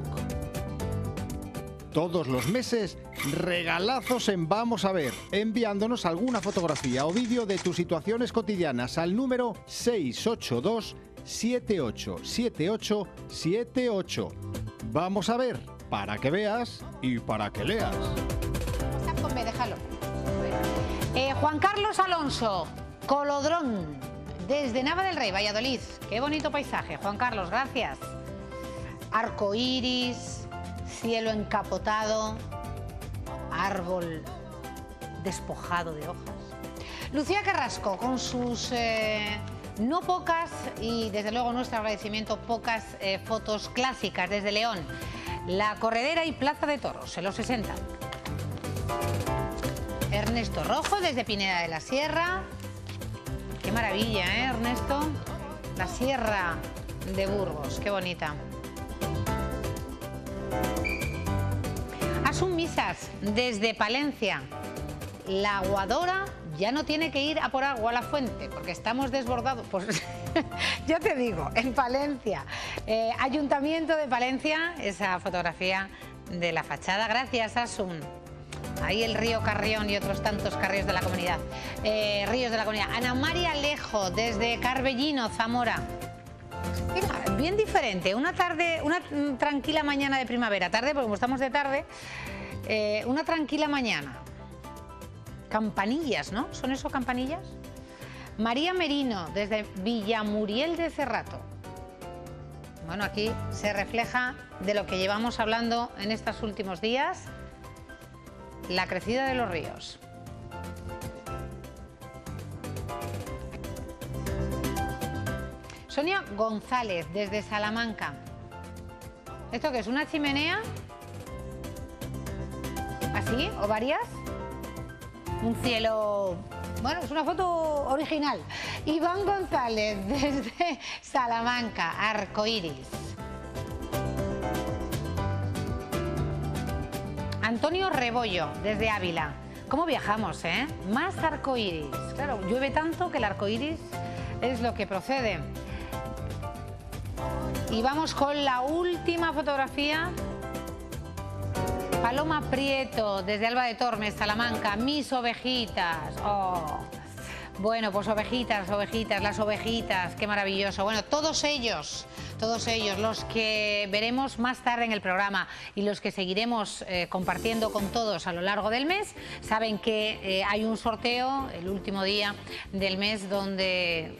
Todos los meses, regalazos en Vamos a ver, enviándonos alguna fotografía o vídeo de tus situaciones cotidianas al número seis ocho dos, siete ocho siete ocho siete ocho. Vamos a ver, para que veas y para que leas. Déjalo. Eh, Juan Carlos Alonso, Colodrón, desde Nava del Rey, Valladolid. Qué bonito paisaje, Juan Carlos, gracias. Arco iris, cielo encapotado, árbol despojado de hojas. Lucía Carrasco, con sus eh, no pocas, y desde luego nuestro agradecimiento, pocas eh, fotos clásicas desde León. La Corredera y Plaza de Toros, en los sesenta. Ernesto Rojo, desde Pineda de la Sierra. Qué maravilla, ¿eh, Ernesto? La Sierra de Burgos, qué bonita. Asun Misas, desde Palencia. La aguadora ya no tiene que ir a por agua a la fuente, porque estamos desbordados. Pues yo te digo, en Palencia. Eh, Ayuntamiento de Palencia, esa fotografía de la fachada. Gracias, Asun. Ahí el río Carrión y otros tantos carrios de la comunidad. Eh, ríos de la comunidad. Ana María Alejo, desde Carbellino, Zamora. Mira, bien diferente. Una tarde, una tranquila mañana de primavera. Tarde, porque como estamos de tarde, eh, una tranquila mañana. Campanillas, ¿no? ¿Son eso campanillas? María Merino, desde Villamuriel de Cerrato. Bueno, aquí se refleja de lo que llevamos hablando en estos últimos días. La crecida de los ríos. Sonia González, desde Salamanca. ¿Esto qué es? ¿Una chimenea? ¿Así? ¿O varias? Un cielo... Bueno, es una foto original. Iván González, desde Salamanca, arcoíris. Antonio Rebollo, desde Ávila. ¿Cómo viajamos, eh? Más arcoíris. Claro, llueve tanto que el arcoíris es lo que procede. Y vamos con la última fotografía. Paloma Prieto, desde Alba de Tormes, Salamanca. Mis ovejitas. Oh. Bueno, pues ovejitas, ovejitas, las ovejitas, qué maravilloso. Bueno, todos ellos, todos ellos, los que veremos más tarde en el programa y los que seguiremos eh, compartiendo con todos a lo largo del mes, saben que eh, hay un sorteo el último día del mes donde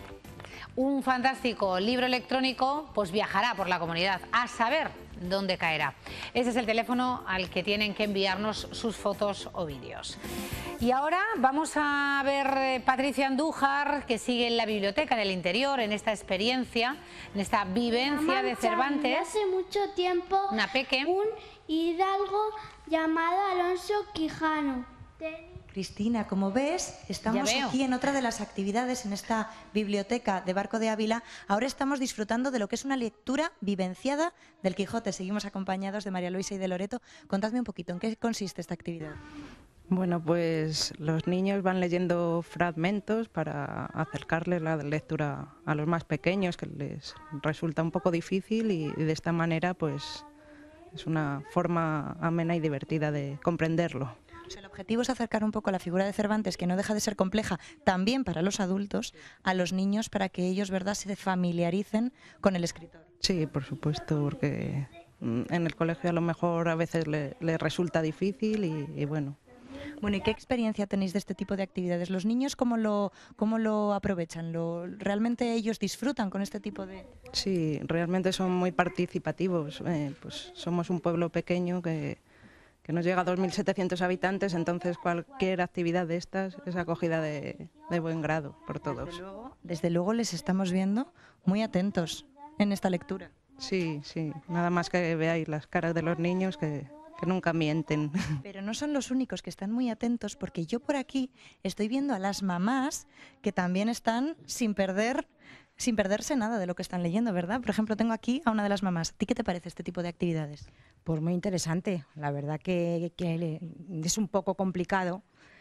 un fantástico libro electrónico pues viajará por la comunidad a saber dónde caerá. Ese es el teléfono al que tienen que enviarnos sus fotos o vídeos. Y ahora vamos a ver eh, Patricia Andújar, que sigue en la Biblioteca del Interior, en esta experiencia, en esta vivencia de Cervantes. Hace mucho tiempo una peque. un hidalgo llamado Alonso Quijano. Cristina, como ves, estamos aquí en otra de las actividades en esta biblioteca de Barco de Ávila. Ahora estamos disfrutando de lo que es una lectura vivenciada del Quijote. Seguimos acompañados de María Luisa y de Loreto. Contadme un poquito, ¿en qué consiste esta actividad? Bueno, pues los niños van leyendo fragmentos para acercarles la lectura a los más pequeños, que les resulta un poco difícil, y de esta manera pues es una forma amena y divertida de comprenderlo. O sea, el objetivo es acercar un poco la figura de Cervantes, que no deja de ser compleja también para los adultos, a los niños, para que ellos, ¿verdad?, se familiaricen con el escritor. Sí, por supuesto, porque en el colegio a lo mejor a veces le, le resulta difícil y, y bueno. Bueno, ¿y qué experiencia tenéis de este tipo de actividades? ¿Los niños cómo lo, cómo lo aprovechan? ¿Lo, ¿Realmente ellos disfrutan con este tipo de...? Sí, realmente son muy participativos. Eh, pues somos un pueblo pequeño que... que nos llega a dos mil setecientos habitantes, entonces cualquier actividad de estas es acogida de, de buen grado por todos. Desde luego, desde luego les estamos viendo muy atentos en esta lectura. Sí, sí, nada más que veáis las caras de los niños que, que nunca mienten. Pero no son los únicos que están muy atentos, porque yo por aquí estoy viendo a las mamás que también están sin perder... sin perderse nada de lo que están leyendo, ¿verdad? Por ejemplo, tengo aquí a una de las mamás. ¿A ti qué te parece este tipo de actividades? Pues muy interesante. La verdad que, que es un poco complicado,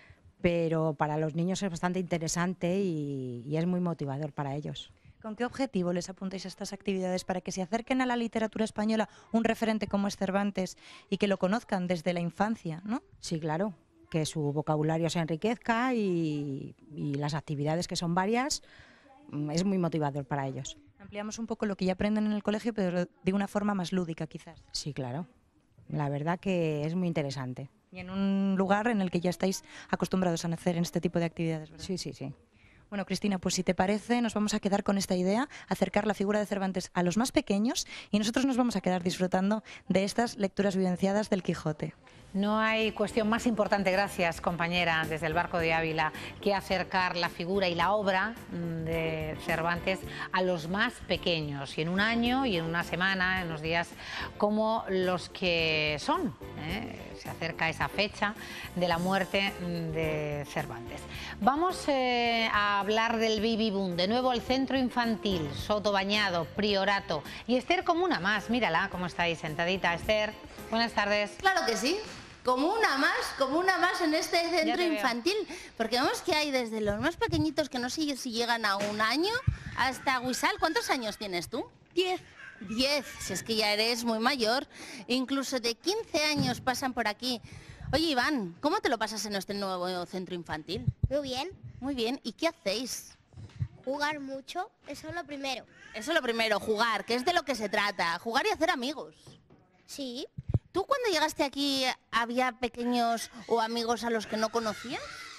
pero para los niños es bastante interesante y, y es muy motivador para ellos. ¿Con qué objetivo les apuntáis a estas actividades? ¿Para que se acerquen a la literatura española un referente como es Cervantes y que lo conozcan desde la infancia, ¿no? Sí, claro, que su vocabulario se enriquezca y, y las actividades, que son varias, es muy motivador para ellos. Ampliamos un poco lo que ya aprenden en el colegio, pero de una forma más lúdica quizás. Sí, claro. La verdad que es muy interesante. Y en un lugar en el que ya estáis acostumbrados a hacer en este tipo de actividades, ¿verdad? Sí, sí, sí. Bueno, Cristina, pues si te parece, nos vamos a quedar con esta idea, acercar la figura de Cervantes a los más pequeños, y nosotros nos vamos a quedar disfrutando de estas lecturas vivenciadas del Quijote. No hay cuestión más importante, gracias compañera, desde el Barco de Ávila, que acercar la figura y la obra de Cervantes a los más pequeños, y en un año y en una semana, en unos días como los que son. ¿eh? Se acerca esa fecha de la muerte de Cervantes. Vamos eh, a hablar del baby boom, de nuevo el centro infantil, Soto Bañado, Priorato, y Esther como una más, mírala cómo está ahí sentadita. Esther, buenas tardes. Claro que sí. Como una más, como una más en este centro infantil, porque vemos que hay desde los más pequeñitos, que no sé si llegan a un año, hasta Wisal. ¿Cuántos años tienes tú? Diez. Diez, si es que ya eres muy mayor. Incluso de quince años pasan por aquí. Oye, Iván, ¿cómo te lo pasas en este nuevo centro infantil? Muy bien. Muy bien, ¿y qué hacéis? Jugar mucho, eso es lo primero. Eso es lo primero, jugar, que es de lo que se trata, jugar y hacer amigos. Sí. ¿Tú cuando llegaste aquí había pequeños o amigos a los que no conocías?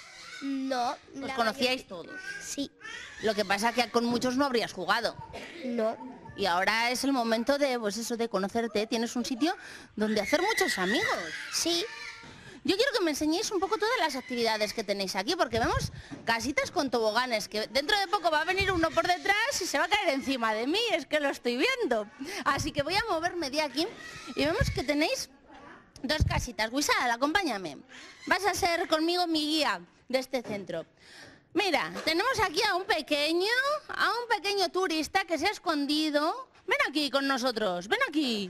No. ¿Los conocíais mayoría... todos? Sí. Lo que pasa es que con muchos no habrías jugado. No. Y ahora es el momento de, pues eso, de conocerte. Tienes un sitio donde hacer muchos amigos. Sí. Yo quiero que me enseñéis un poco todas las actividades que tenéis aquí, porque vemos casitas con toboganes, que dentro de poco va a venir uno por detrás y se va a caer encima de mí, es que lo estoy viendo. Así que voy a moverme de aquí y vemos que tenéis dos casitas. Wisal, acompáñame. Vas a ser conmigo mi guía de este centro. Mira, tenemos aquí a un pequeño, a un pequeño turista que se ha escondido. Ven aquí con nosotros, ven aquí.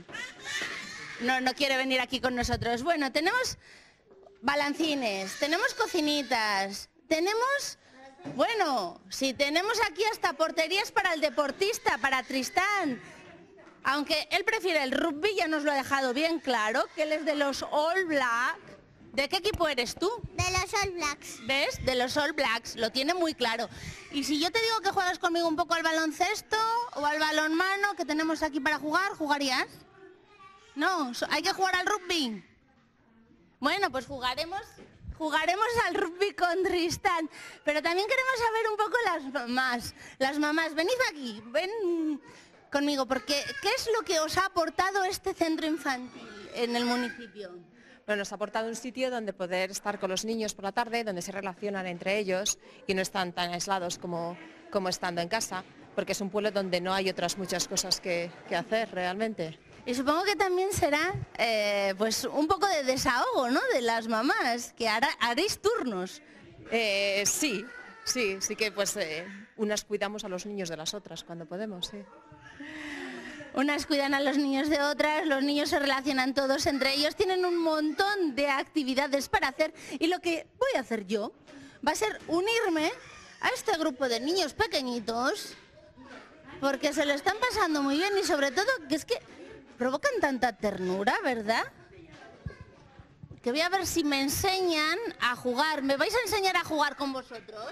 No, no quiere venir aquí con nosotros. Bueno, tenemos balancines, tenemos cocinitas, tenemos, bueno, si tenemos aquí hasta porterías para el deportista, para Tristán. Aunque él prefiere el rugby, ya nos lo ha dejado bien claro, que él es de los All Blacks. ¿De qué equipo eres tú? De los All Blacks. ¿Ves? De los All Blacks, lo tiene muy claro. Y si yo te digo que juegas conmigo un poco al baloncesto o al balonmano que tenemos aquí para jugar, ¿jugarías? No, hay que jugar al rugby. Bueno, pues jugaremos, jugaremos al rugby con Tristán. Pero también queremos saber un poco las mamás. Las mamás, venid aquí, ven conmigo, porque ¿qué es lo que os ha aportado este centro infantil en el municipio? Bueno, nos ha aportado un sitio donde poder estar con los niños por la tarde, donde se relacionan entre ellos y no están tan aislados como, como estando en casa, porque es un pueblo donde no hay otras muchas cosas que, que hacer realmente. Y supongo que también será eh, pues un poco de desahogo, ¿no?, de las mamás, que hará, haréis turnos. Eh, sí, sí, sí que pues eh, unas cuidamos a los niños de las otras cuando podemos, sí. Unas cuidan a los niños de otras, los niños se relacionan todos entre ellos, tienen un montón de actividades para hacer y lo que voy a hacer yo va a ser unirme a este grupo de niños pequeñitos porque se lo están pasando muy bien y sobre todo que es que provocan tanta ternura, ¿verdad? Que voy a ver si me enseñan a jugar. ¿Me vais a enseñar a jugar con vosotros?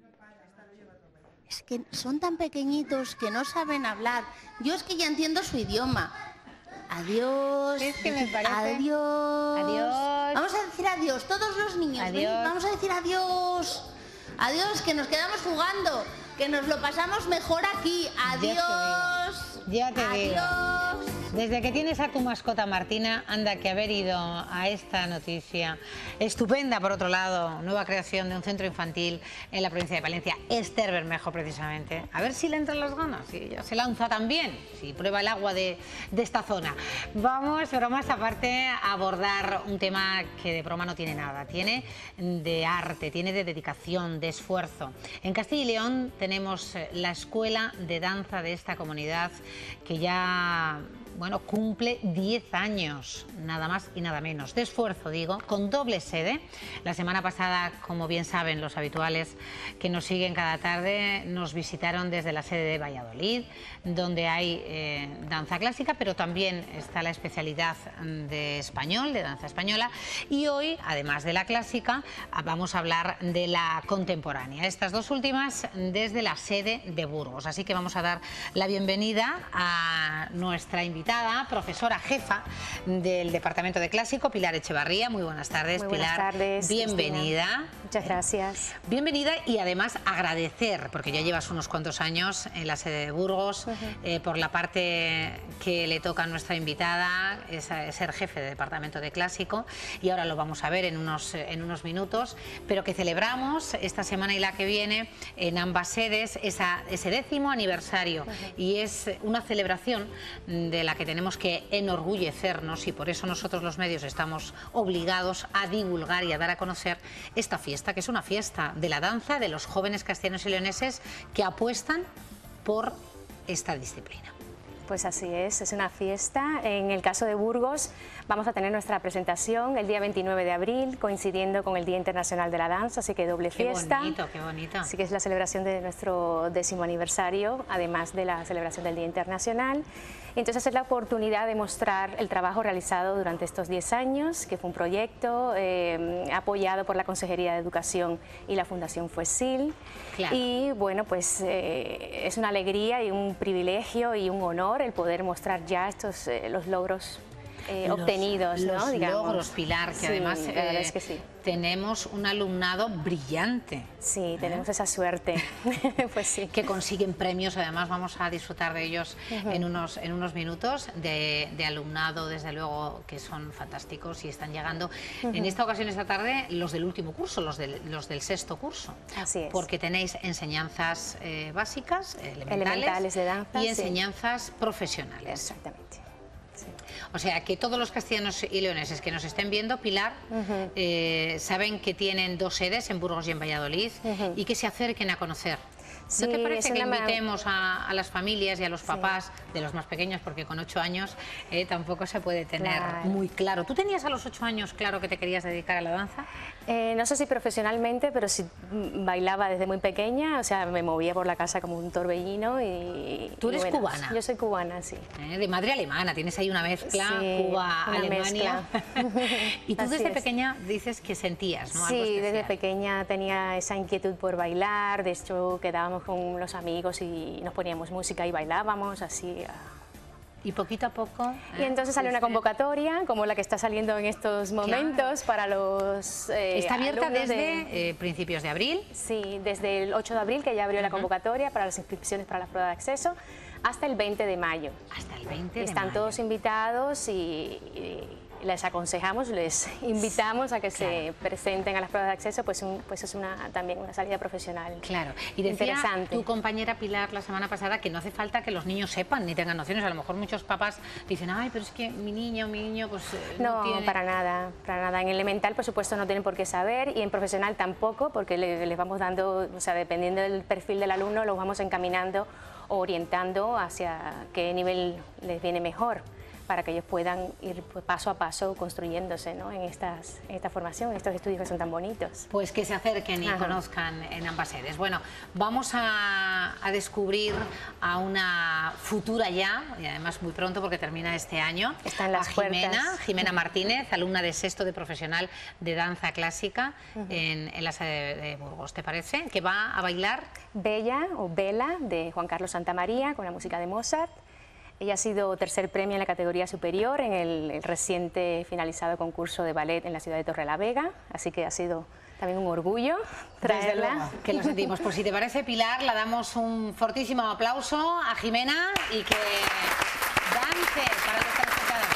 Es que son tan pequeñitos que no saben hablar. Yo es que ya entiendo su idioma. Adiós. Es que me parece. Adiós. Adiós. Vamos a decir adiós, todos los niños. Adiós. Venid, vamos a decir adiós. Adiós, que nos quedamos jugando. Que nos lo pasamos mejor aquí. Adiós. Ya te digo. Adiós. Desde que tienes a tu mascota Martina, anda que haber ido a esta noticia estupenda, por otro lado, nueva creación de un centro infantil en la provincia de Palencia, Esther Bermejo precisamente. A ver si le entran las ganas, si ella se lanza también, si prueba el agua de, de esta zona. Vamos, bromas aparte, a abordar un tema que de broma no tiene nada, tiene de arte, tiene de dedicación, de esfuerzo. En Castilla y León tenemos la escuela de danza de esta comunidad que ya... bueno, cumple diez años, nada más y nada menos, de esfuerzo, digo, con doble sede. La semana pasada, como bien saben los habituales que nos siguen cada tarde, nos visitaron desde la sede de Valladolid, donde hay eh, danza clásica, pero también está la especialidad de español, de danza española, y hoy, además de la clásica, vamos a hablar de la contemporánea. Estas dos últimas desde la sede de Burgos, así que vamos a dar la bienvenida a nuestra invitada, profesora jefa del Departamento de Clásico, Pilar Echevarría. Muy buenas tardes, Muy buenas Pilar. tardes, bienvenida. Cristina. Muchas gracias. Bienvenida y además agradecer, porque ya llevas unos cuantos años en la sede de Burgos, uh-huh. eh, por la parte que le toca a nuestra invitada, es, es ser jefe de Departamento de Clásico, y ahora lo vamos a ver en unos, en unos minutos, pero que celebramos esta semana y la que viene en ambas sedes esa, ese décimo aniversario, uh-huh. y es una celebración de la que tenemos que enorgullecernos, y por eso nosotros los medios estamos obligados a divulgar y a dar a conocer esta fiesta, que es una fiesta de la danza de los jóvenes castellanos y leoneses que apuestan por esta disciplina. Pues así es, es una fiesta. En el caso de Burgos vamos a tener nuestra presentación el día veintinueve de abril, coincidiendo con el Día Internacional de la Danza, así que doble fiesta. Qué bonito, qué bonito. Así que es la celebración de nuestro décimo aniversario, además de la celebración del Día Internacional. Entonces es la oportunidad de mostrar el trabajo realizado durante estos diez años, que fue un proyecto eh, apoyado por la Consejería de Educación y la Fundación Fuesil. Claro. Y bueno, pues eh, es una alegría y un privilegio y un honor el poder mostrar ya estos eh, los logros eh, los, obtenidos, los ¿no? Digamos. logros, Pilar, que sí, además la verdad eh, es que sí. tenemos un alumnado brillante. Sí, tenemos ¿eh? esa suerte. Pues sí. Que consiguen premios, además vamos a disfrutar de ellos uh-huh. en, unos, en unos minutos, de, de alumnado, desde luego, que son fantásticos y están llegando. Uh-huh. En esta ocasión, esta tarde, los del último curso, los del, los del sexto curso. Así es. Porque tenéis enseñanzas eh, básicas, elementales, elementales de danza, y enseñanzas sí. profesionales. Exactamente. Sí. O sea, que todos los castellanos y leoneses que nos estén viendo, Pilar, uh-huh. eh, saben que tienen dos sedes, en Burgos y en Valladolid, uh-huh. y que se acerquen a conocer ¿No te Sí, parece es que una ma- invitemos a, a las familias y a los papás de los más pequeños, porque con ocho años eh, tampoco se puede tener Claro. muy claro? ¿Tú tenías a los ocho años claro que te querías dedicar a la danza? Eh, no sé si profesionalmente, pero sí mm, bailaba desde muy pequeña, o sea, me movía por la casa como un torbellino y... ¿Tú eres y bueno, cubana? Yo soy cubana, sí. Eh, de madre alemana, tienes ahí una mezcla, Sí, Cuba, una Alemania. Y tú Así desde es. pequeña dices que sentías, ¿no? Algo Sí, desde especial. pequeña tenía esa inquietud por bailar, de hecho quedábamos con los amigos y nos poníamos música y bailábamos así. Y poquito a poco... Y entonces salió una convocatoria, como la que está saliendo en estos momentos, para los eh, Está abierta alumnos desde de- eh, principios de abril. Sí, desde el ocho de abril, que ya abrió la convocatoria para las inscripciones para la prueba de acceso, hasta el veinte de mayo. Hasta el veinte de Están mayo. todos invitados y, y les aconsejamos, les invitamos a que se presenten a las pruebas de acceso, pues, un- pues es una, también una salida profesional. Claro, y decía interesante. tu compañera Pilar la semana pasada que no hace falta que los niños sepan ni tengan nociones. A lo mejor muchos papás dicen, ay, pero es que mi niña o mi niño pues eh, no, No, tiene... para nada, para nada. En elemental, por supuesto, no tienen por qué saber y en profesional tampoco, porque le- les vamos dando, o sea, dependiendo del perfil del alumno, los vamos encaminando o orientando hacia qué nivel les viene mejor, para que ellos puedan ir pues, paso a paso construyéndose, ¿no? en, estas, en esta formación, en estos estudios que son tan bonitos. Pues que se acerquen y Ajá. conozcan en ambas sedes. Bueno, vamos a, a descubrir a una futura ya, y además muy pronto porque termina este año, Están las a Jimena, puertas. Jimena Martínez, alumna de sexto de profesional de danza clásica en, en la sede de, de Burgos. ¿Te parece? Que va a bailar Bella o Bella de Juan Carlos Santamaría con la música de Mozart. Ella ha sido tercer premio en la categoría superior en el, el reciente finalizado concurso de ballet en la ciudad de Torrelavega, así que ha sido también un orgullo Desde traerla. luego, que lo sentimos. Pues si te parece, Pilar, la damos un fortísimo aplauso a Jimena y que dance para los telespectadores.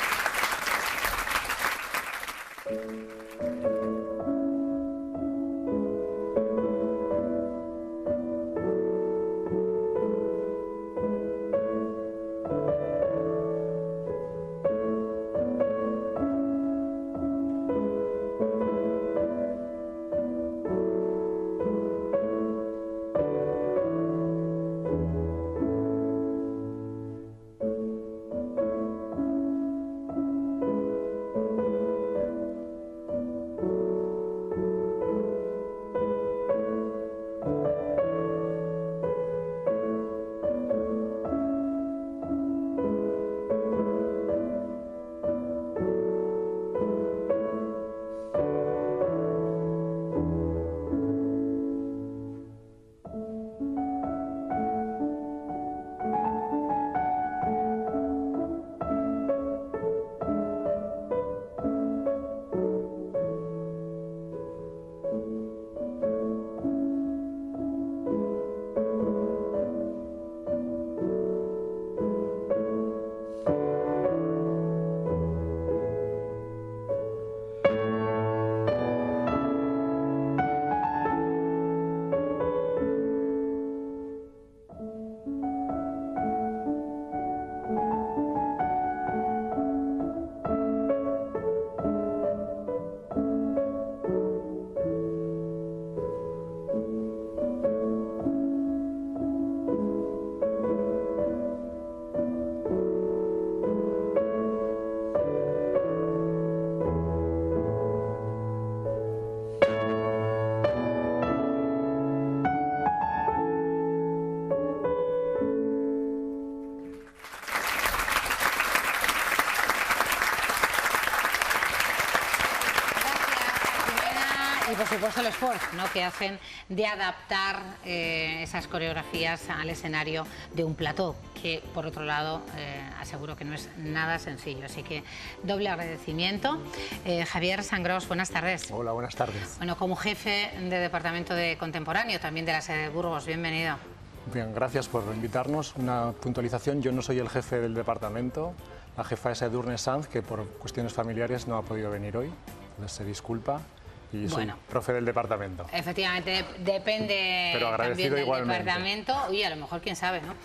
Y por supuesto el esfuerzo, ¿no?, que hacen de adaptar eh, esas coreografías al escenario de un plató, que por otro lado eh, aseguro que no es nada sencillo. Así que doble agradecimiento. Eh, Javier Sangrós, buenas tardes. Hola, buenas tardes. Bueno, como jefe de Departamento de Contemporáneo, también de la sede de Burgos, bienvenido. Bien, gracias por invitarnos. Una puntualización, yo no soy el jefe del departamento, la jefa es Edurne Sanz, que por cuestiones familiares no ha podido venir hoy, entonces se disculpa. y soy Bueno. profe del departamento. Efectivamente, depende Pero agradecido también del igualmente. departamento. Oye, a lo mejor, quién sabe, ¿no?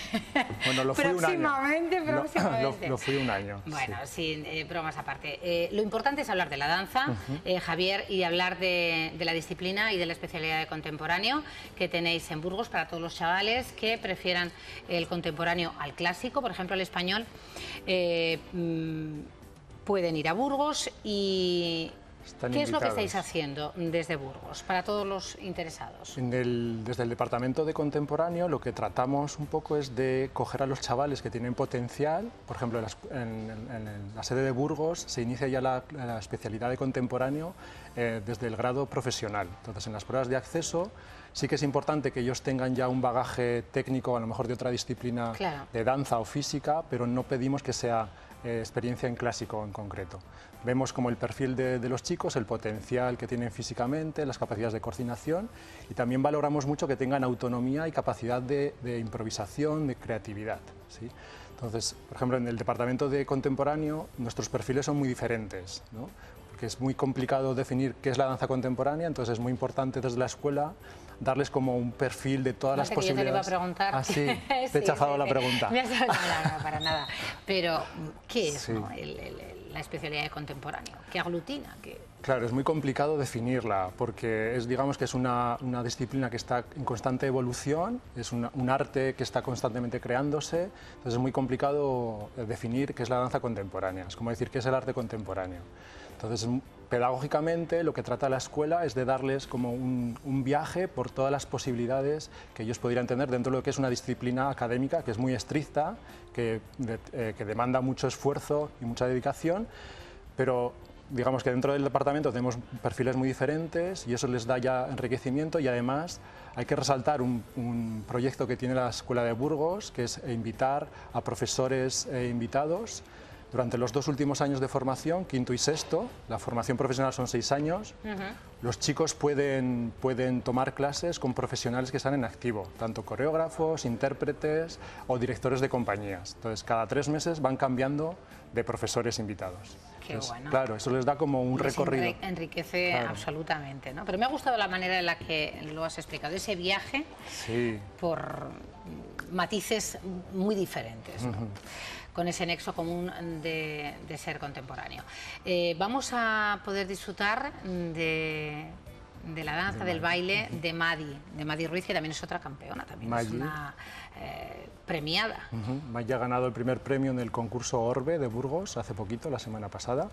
Bueno, lo fui un año. Próximamente, Lo- próximamente. Lo, lo fui un año. Bueno, sí. sin eh, bromas aparte. Eh, lo importante es hablar de la danza, Ujú. eh, Javier, y hablar de, de la disciplina y de la especialidad de contemporáneo que tenéis en Burgos para todos los chavales que prefieran el contemporáneo al clásico, por ejemplo, el español. Eh, mm, pueden ir a Burgos y... Están ¿Qué es lo que invitados. estáis haciendo desde Burgos para todos los interesados? En el- desde el Departamento de Contemporáneo lo que tratamos un poco es de coger a los chavales que tienen potencial. Por ejemplo, en la, escu- en- en- en la sede de Burgos se inicia ya la, la especialidad de contemporáneo eh, desde el grado profesional. Entonces, en las pruebas de acceso sí que es importante que ellos tengan ya un bagaje técnico, a lo mejor de otra disciplina Claro. de danza o física, pero no pedimos que sea eh, experiencia en clásico en concreto. Vemos como el perfil de, de los chicos, el potencial que tienen físicamente, las capacidades de coordinación y también valoramos mucho que tengan autonomía y capacidad de, de improvisación, de creatividad. ¿sí? Entonces, por ejemplo, en el departamento de contemporáneo nuestros perfiles son muy diferentes, ¿no? Porque es muy complicado definir qué es la danza contemporánea, entonces es muy importante desde la escuela darles como un perfil de todas las Fíjate que yo te lo iba a posibilidades. preguntar. Ah, sí, te he Sí, chafado sí, la sí. pregunta. Me has- no, no, no, para nada. Pero, ¿qué es Sí. no, el- el- el- la especialidad de contemporáneo? ¿Qué aglutina? ¿Qué... Claro, es muy complicado definirla porque es, digamos que es una, una disciplina que está en constante evolución, es una- un arte que está constantemente creándose, entonces es muy complicado eh, definir qué es la danza contemporánea, es como decir qué es el arte contemporáneo. Entonces, m- pedagógicamente lo que trata la escuela es de darles como un, un viaje por todas las posibilidades que ellos podrían tener dentro de lo que es una disciplina académica que es muy estricta, que, de- eh, que demanda mucho esfuerzo y mucha dedicación, pero digamos que dentro del departamento tenemos perfiles muy diferentes y eso les da ya enriquecimiento y además hay que resaltar un, un proyecto que tiene la Escuela de Burgos, que es invitar a profesores e invitados durante los dos últimos años de formación, quinto y sexto. La formación profesional son seis años. Los chicos pueden, pueden tomar clases con profesionales que están en activo, tanto coreógrafos, intérpretes o directores de compañías. Entonces, cada tres meses van cambiando de profesores invitados. Qué Entonces, bueno. Claro, eso les da como un Les recorrido. enri- enriquece Claro. absolutamente, ¿no? Pero me ha gustado la manera en la que lo has explicado, ese viaje Sí. por matices muy diferentes, ¿no? Ujú. Con ese nexo común de, de ser contemporáneo. Eh, vamos a poder disfrutar de, de la danza, De del Madi. baile de Madi, de Madi Ruiz, que también es otra campeona, también es Madi. una eh, premiada. Ujú. Maya ha ganado el primer premio en el concurso Orbe de Burgos hace poquito, la semana pasada.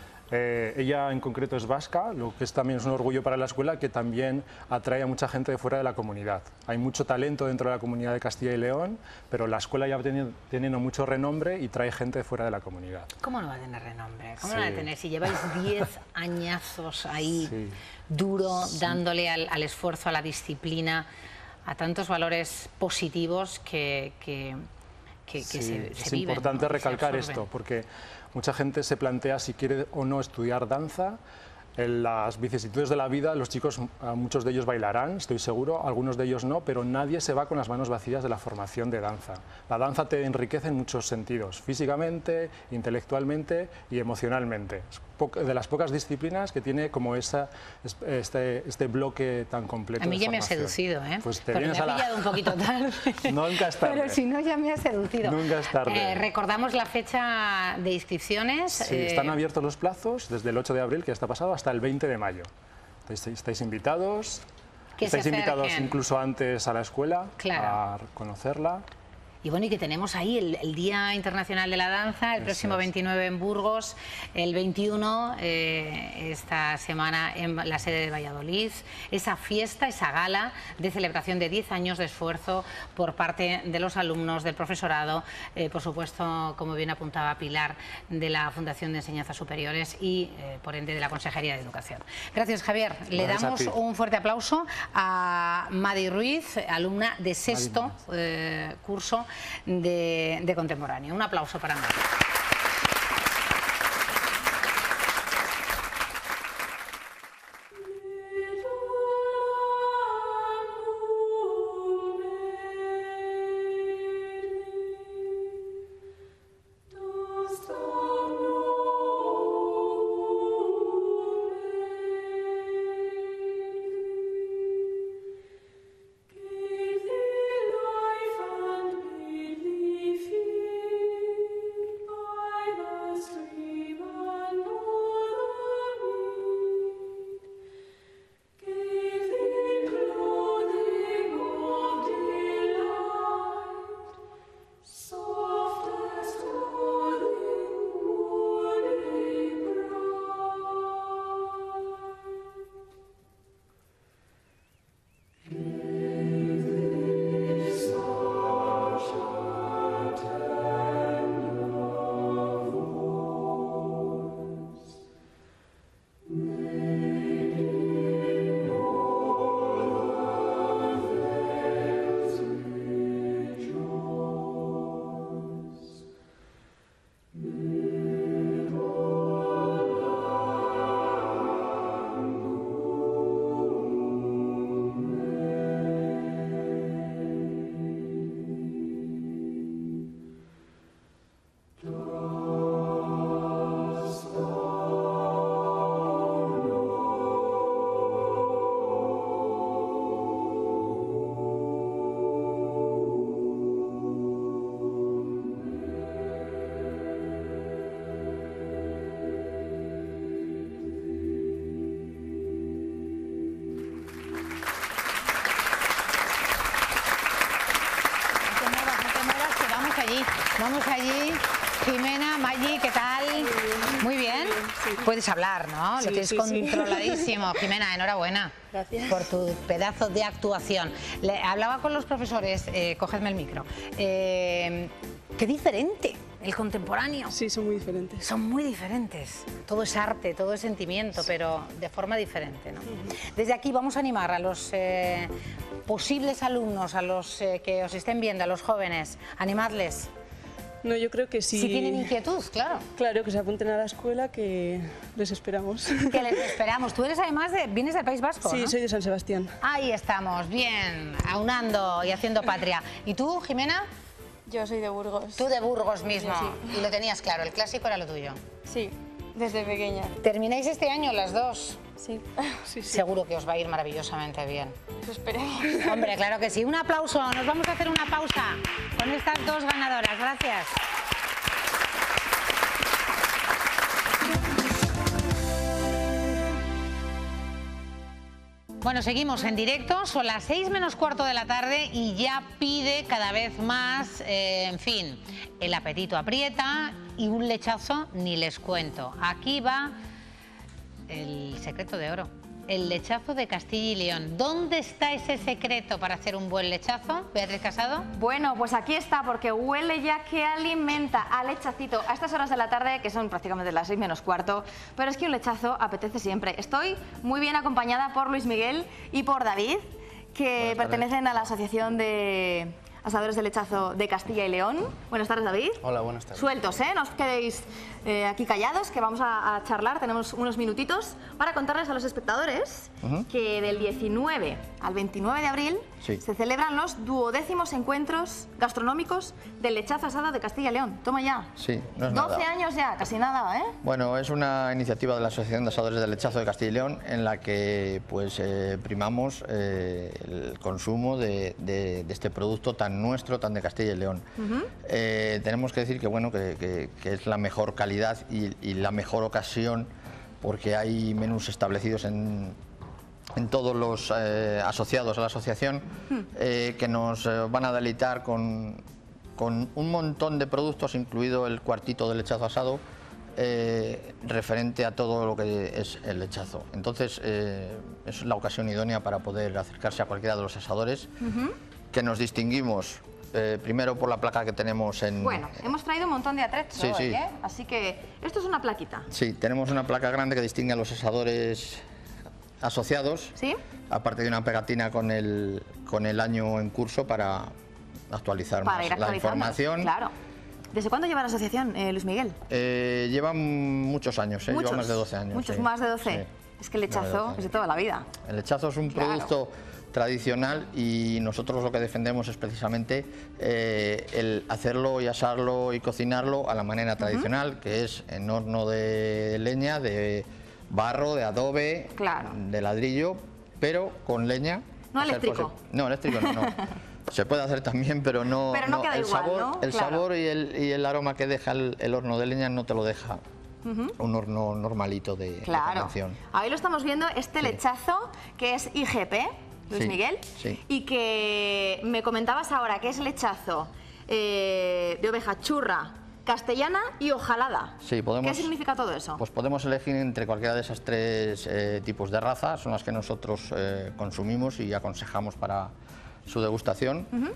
Eh, ella en concreto es vasca, lo que es también es un orgullo para la escuela que también atrae a mucha gente de fuera de la comunidad. Hay mucho talento dentro de la comunidad de Castilla y León, pero la escuela ya tiene, tiene mucho renombre y trae gente de fuera de la comunidad. ¿Cómo no va a tener renombre? ¿Cómo Sí. no va a tener? Si lleváis diez añazos ahí, Sí. duro, Sí. dándole al, al esfuerzo, a la disciplina, a tantos valores positivos que, que, que, que Sí, se, es se viven, importante ¿no? Que se recalcar absorben. esto, porque mucha gente se plantea si quiere o no estudiar danza. En las vicisitudes de la vida, los chicos, a muchos de ellos bailarán, estoy seguro, algunos de ellos no, pero nadie se va con las manos vacías de la formación de danza. La danza te enriquece en muchos sentidos, físicamente, intelectualmente y emocionalmente. Es po- de las pocas disciplinas que tiene como esa, es- este, este bloque tan completo. A mí de ya me ha formación. seducido, ¿eh? Pues te Porque vienes me ha a la- pillado un poquito tarde. Nunca es tarde. Pero si no, ya me ha seducido. Nunca es tarde. Eh, recordamos la fecha de inscripciones. Sí, eh, están abiertos los plazos desde el ocho de abril, que ya está pasado, hasta el veinte de mayo. Estáis, estáis invitados, Que se estáis invitados acerquen. incluso antes a la escuela Claro. a conocerla. Y bueno, y que tenemos ahí el, el Día Internacional de la Danza, el Eso próximo es. veintinueve en Burgos, el veintiuno eh, esta semana en la sede de Valladolid. Esa fiesta, esa gala de celebración de diez años de esfuerzo por parte de los alumnos, del profesorado, eh, por supuesto, como bien apuntaba Pilar, de la Fundación de Enseñanzas Superiores y, eh, por ende, de la Consejería de Educación. Gracias, Javier. Le Gracias a damos ti. un fuerte aplauso a Madi Ruiz, alumna de sexto eh, curso de, de contemporáneo. Un aplauso para Madi. Vamos allí. Jimena, Maggi, ¿qué tal? Muy bien. Sí. Puedes hablar, ¿no? Sí, Lo tienes sí, controladísimo. sí. Jimena, enhorabuena. Gracias. Por tu pedazo de actuación. Le, hablaba con los profesores, eh, cógedme el micro. Eh, qué diferente el contemporáneo. Sí, son muy diferentes. Son muy diferentes. Todo es arte, todo es sentimiento, pero de forma diferente, ¿no? Desde aquí vamos a animar a los eh, posibles alumnos, a los eh, que os estén viendo, a los jóvenes, animadles. No, yo creo que sí. Si tienen inquietud, claro. Claro, que se apunten a la escuela, que les esperamos. Que les esperamos. Tú eres además de... vienes del País Vasco, Sí, ¿no? soy de San Sebastián. Ahí estamos, bien, aunando y haciendo patria. ¿Y tú, Jimena? Yo soy de Burgos. Tú de Burgos mismo. Sí. Y lo tenías claro, el clásico era lo tuyo. Sí, desde pequeña. ¿Termináis este año las dos? Sí. Sí, sí. Seguro que os va a ir maravillosamente bien. Eso esperemos. Hombre, claro que sí. Un aplauso. Nos vamos a hacer una pausa con estas dos ganadoras. Gracias. Bueno, seguimos en directo, son las seis menos cuarto de la tarde y ya pide cada vez más, eh, en fin, el apetito aprieta y un lechazo ni les cuento. Aquí va el secreto de oro, el lechazo de Castilla y León. ¿Dónde está ese secreto para hacer un buen lechazo, Beatriz Casado? Bueno, pues aquí está, porque huele ya que alimenta al lechacito a estas horas de la tarde, que son prácticamente las seis menos cuarto, pero es que un lechazo apetece siempre. Estoy muy bien acompañada por Luis Miguel y por David, que pertenecen a la Asociación de Asadores de Lechazo de Castilla y León. Buenas tardes, David. Hola, buenas tardes. Sueltos, ¿eh? No os quedéis eh, aquí callados, que vamos a, a charlar. Tenemos unos minutitos para contarles a los espectadores Uh-huh. que del diecinueve al veintinueve de abril Sí. se celebran los duodécimos encuentros gastronómicos del lechazo asado de Castilla y León. Toma ya. Sí, no es doce nada. años ya, casi nada, ¿eh? Bueno, es una iniciativa de la Asociación de Asadores del Lechazo de Castilla y León en la que pues eh, primamos eh, el consumo de, de- de este producto tan nuestro, tan de Castilla y León. Ujú. Eh, tenemos que decir que bueno que, que- que es la mejor calidad y, y la mejor ocasión, porque hay menús establecidos en, en todos los eh, asociados a la asociación eh, que nos eh, van a deleitar con, con un montón de productos, incluido el cuartito de lechazo asado, eh, referente a todo lo que es el lechazo. Entonces eh, es la ocasión idónea para poder acercarse a cualquiera de los asadores, Ujú. que nos distinguimos eh, primero por la placa que tenemos en... Bueno, hemos traído un montón de atrezos Sí, hoy, sí. ¿eh? Así que esto es una plaquita. Sí, tenemos una placa grande que distingue a los asadores asociados, ¿Sí? aparte de una pegatina con el, con el año en curso para actualizar Para más ir la actualizando. información. Claro. ¿Desde cuándo lleva la asociación, eh, Luis Miguel? Eh, llevan muchos años, ¿eh? Muchos, lleva más de doce años. Muchos, sí. más de doce. Sí. Es que el Más de lechazo doce es de toda la vida. El lechazo es un Claro. producto tradicional y nosotros lo que defendemos es precisamente eh, el hacerlo y asarlo y cocinarlo a la manera tradicional, que es en horno de leña, de barro, de adobe, Claro. de ladrillo, pero con leña. No a ser eléctrico. posi- No, eléctrico no, no. Se puede hacer también, pero no, Pero no queda el igual, sabor, ¿no? el Claro. sabor y el, y el aroma que deja el, el horno de leña no te lo deja Ujú. un horno normalito de, de Claro. convención. Ahí lo estamos viendo, este lechazo que es I G P, Luis Sí, Miguel, sí. y que me comentabas ahora que es lechazo eh, de oveja churra, castellana y hojalada. Sí, podemos, ¿Qué significa todo eso? Pues podemos elegir entre cualquiera de esas tres eh, tipos de razas, son las que nosotros eh, consumimos y aconsejamos para su degustación. Ujú.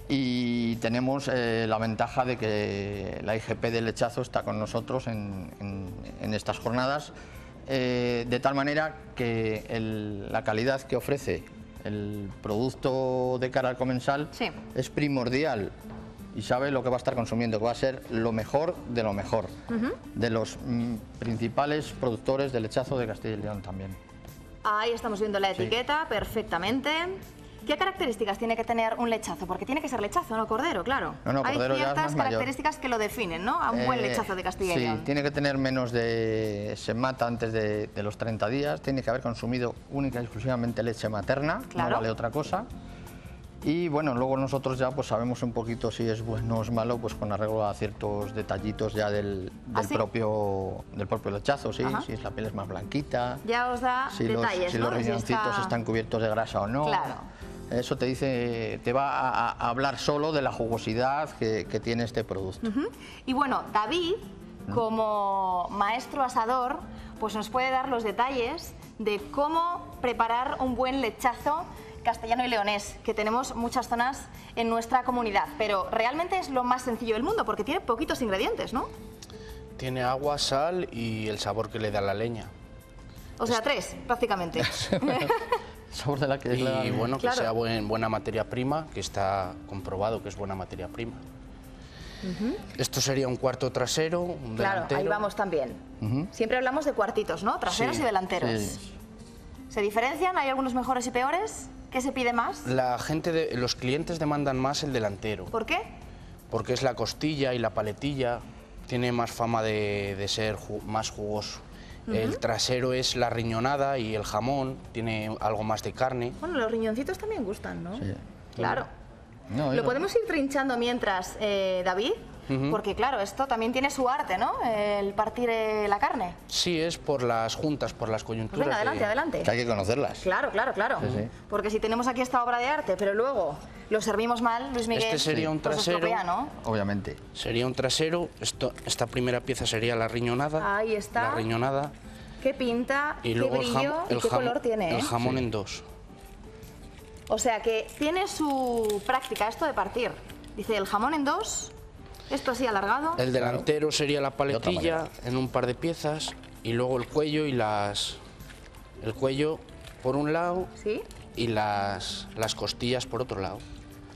Y tenemos eh, la ventaja de que la I G P del lechazo está con nosotros en, en- en estas jornadas, eh, de tal manera que el- la calidad que ofrece el producto de cara al comensal Sí. es primordial y sabe lo que va a estar consumiendo, que va a ser lo mejor de lo mejor, Ujú. de los mm, principales productores de lechazo de Castilla y León también. Ahí estamos viendo la Sí. etiqueta perfectamente. ¿Qué características tiene que tener un lechazo? Porque tiene que ser lechazo, no cordero, claro. No, no, cordero Hay ya es ciertas más mayor. características que lo definen, ¿no? A un buen Eh, lechazo de Castilla y sí, León. tiene que tener menos de... se mata antes de, de los treinta días, tiene que haber consumido única y exclusivamente leche materna, Claro. no vale otra cosa. Y bueno, luego nosotros ya pues sabemos un poquito si es bueno o es malo, pues con arreglo a ciertos detallitos ya del, ¿Ah, del sí? propio, del propio lechazo, sí, Ajá. si es la piel es más blanquita, Ya os da si los, detalles, si ¿no? los De si riñoncitos está- están cubiertos de grasa o no. Claro. eso te dice, te va a, a hablar solo de la jugosidad que, que tiene este producto. Uh-huh. Y bueno, David, como maestro asador, pues nos puede dar los detalles de cómo preparar un buen lechazo castellano y leonés, que tenemos muchas zonas en nuestra comunidad, pero realmente es lo más sencillo del mundo porque tiene poquitos ingredientes, ¿no? Tiene agua, sal y el sabor que le da la leña. O sea, tres, prácticamente. Sabor de la que y la... bueno, que Claro. sea buen, buena materia prima, que está comprobado que es buena materia prima. Uh-huh. Esto sería un cuarto trasero, un Claro, delantero. ahí vamos también. Ujú. Siempre hablamos de cuartitos, ¿no? Traseros Sí, y delanteros. sí. ¿Se diferencian? ¿Hay algunos mejores y peores? ¿Qué se pide más? La gente, de, los clientes demandan más el delantero, ¿Por qué? porque es la costilla y la paletilla, tiene más fama de, de ser ju- más jugoso. El Ujú. trasero es la riñonada y el jamón, tiene algo más de carne. Bueno, los riñoncitos también gustan, ¿no? Sí. Claro. No, Lo yo- podemos ir trinchando mientras, eh, David, Ujú. porque claro, esto también tiene su arte, ¿no? El partir eh, la carne. Sí, es por las juntas, por las Pues coyunturas. venga, adelante, de- adelante. Que hay que conocerlas. Claro, claro, claro. Sí, sí. Porque si tenemos aquí esta obra de arte, pero luego lo servimos mal, Luis Miguel, Este sería un pues trasero. estropea, ¿no? Obviamente. Sería un trasero, esto, esta primera pieza sería la riñonada. Ahí está. La riñonada. ¿Qué pinta, Y qué luego el, brillo jam- y el qué jamón, color tiene, el ¿eh? jamón en dos. O sea que tiene su práctica esto de partir. Dice, el jamón en dos, esto así alargado. El delantero sería la otra paletilla manera. en un par de piezas y luego el cuello y las... El cuello por un lado ¿Sí? y las, las costillas por otro lado.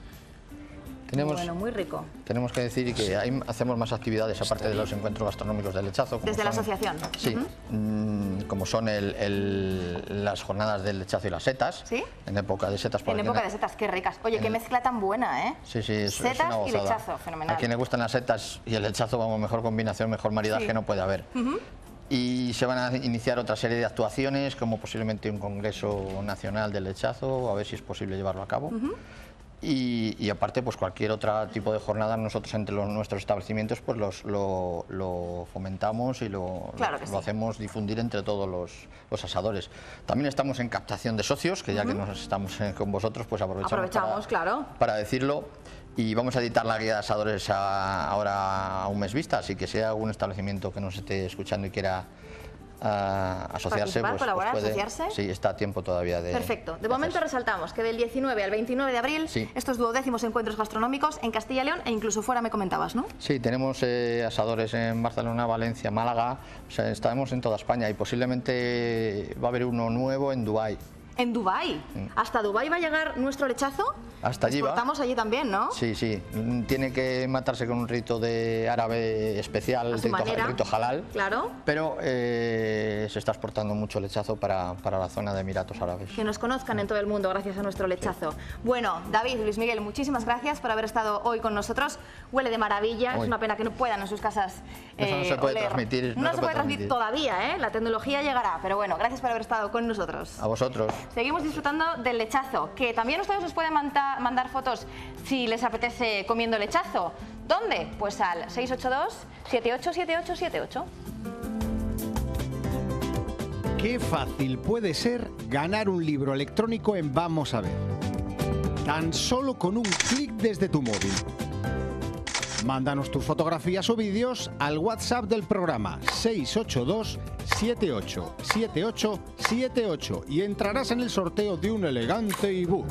Tenemos, Bueno, muy rico. tenemos que decir que hay- hacemos más actividades aparte de los encuentros gastronómicos del lechazo. como Desde la son- asociación. Sí, Ujú. mm, como son el- el- las jornadas del lechazo y las setas. ¿Sí? En época de setas. por En aquí época la- de setas, qué ricas. Oye, qué en- mezcla tan buena, ¿eh? Sí, sí, es, es Setas una y gozada. lechazo, fenomenal. A quien le gustan las setas y el lechazo, vamos, mejor combinación, mejor maridaje Sí. no puede haber. Ujú. Y se van a iniciar otra serie de actuaciones, como posiblemente un congreso nacional del lechazo, a ver si es posible llevarlo a cabo. Ujú. Y, y aparte, pues cualquier otro tipo de jornada, nosotros entre los, nuestros establecimientos pues los, lo, lo fomentamos y lo, Claro lo- que lo sí. hacemos difundir entre todos los, los asadores. También estamos en captación de socios, que ya que Ujú. nos estamos eh, con vosotros, pues aprovechamos, Aprovechamos, claro. para, para decirlo. Y vamos a editar la guía de asadores a- ahora a un mes vista, así que si hay algún establecimiento que nos esté escuchando y quiera ah, asociarse, Participar, pues, colaborar, pues puede. asociarse. Sí, está a tiempo todavía de... Perfecto. De momento resaltamos que del diecinueve al veintinueve de abril, Sí. estos duodécimos encuentros gastronómicos en Castilla y León e incluso fuera me comentabas, ¿no? Sí, tenemos eh, asadores en Barcelona, Valencia, Málaga, o sea, estamos en toda España y posiblemente va a haber uno nuevo en Dubái. En Dubái. Mm. ¿Hasta Dubái va a llegar nuestro lechazo? Hasta allí va. Exportamos allí también, ¿no? Sí, sí, mm, tiene que matarse con un rito de árabe especial, A el su rito, manera. el rito halal, Claro. pero eh, se está exportando mucho lechazo para, para la zona de Emiratos Árabes. Que nos conozcan en todo el mundo gracias a nuestro lechazo. Bueno, David, Luis Miguel, muchísimas gracias por haber estado hoy con nosotros. Huele de maravilla, Uy. es una pena que no puedan en sus casas Eso no se puede oler. transmitir, No, se puede transmitir transmitir. todavía, ¿eh? La tecnología llegará, pero bueno, gracias por haber estado con nosotros. A vosotros. Seguimos disfrutando del lechazo, que también ustedes nos pueden manta- mandar fotos si les apetece comiendo lechazo. ¿Dónde? Pues al seis ocho dos, siete ocho siete ocho siete ocho. Qué fácil puede ser ganar un libro electrónico en Vamos a ver. Tan solo con un clic desde tu móvil. Mándanos tus fotografías o vídeos al WhatsApp del programa seis ocho dos, siete ocho siete ocho siete ocho y entrarás en el sorteo de un elegante ebook.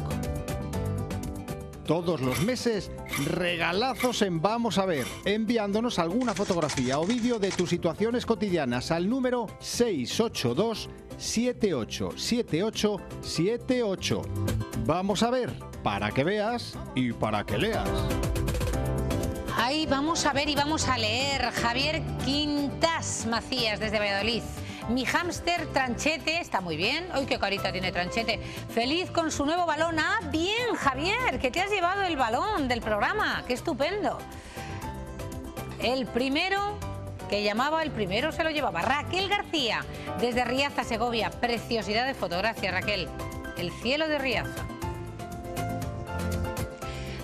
Todos los meses, regalazos en Vamos a ver, enviándonos alguna fotografía o vídeo de tus situaciones cotidianas al número seis ocho dos, siete ocho siete ocho siete ocho. Vamos a ver, para que veas y para que leas. Ahí vamos a ver y vamos a leer. Javier Quintas Macías, desde Valladolid. Mi hámster Tranchete está muy bien. ¡Ay, qué carita tiene Tranchete! Feliz con su nuevo balón. ¡Ah, bien, Javier! Que te has llevado el balón del programa. ¡Qué estupendo! El primero que llamaba, el primero se lo llevaba. Raquel García, desde Riaza, Segovia. Preciosidad de fotografía, Raquel. El cielo de Riaza.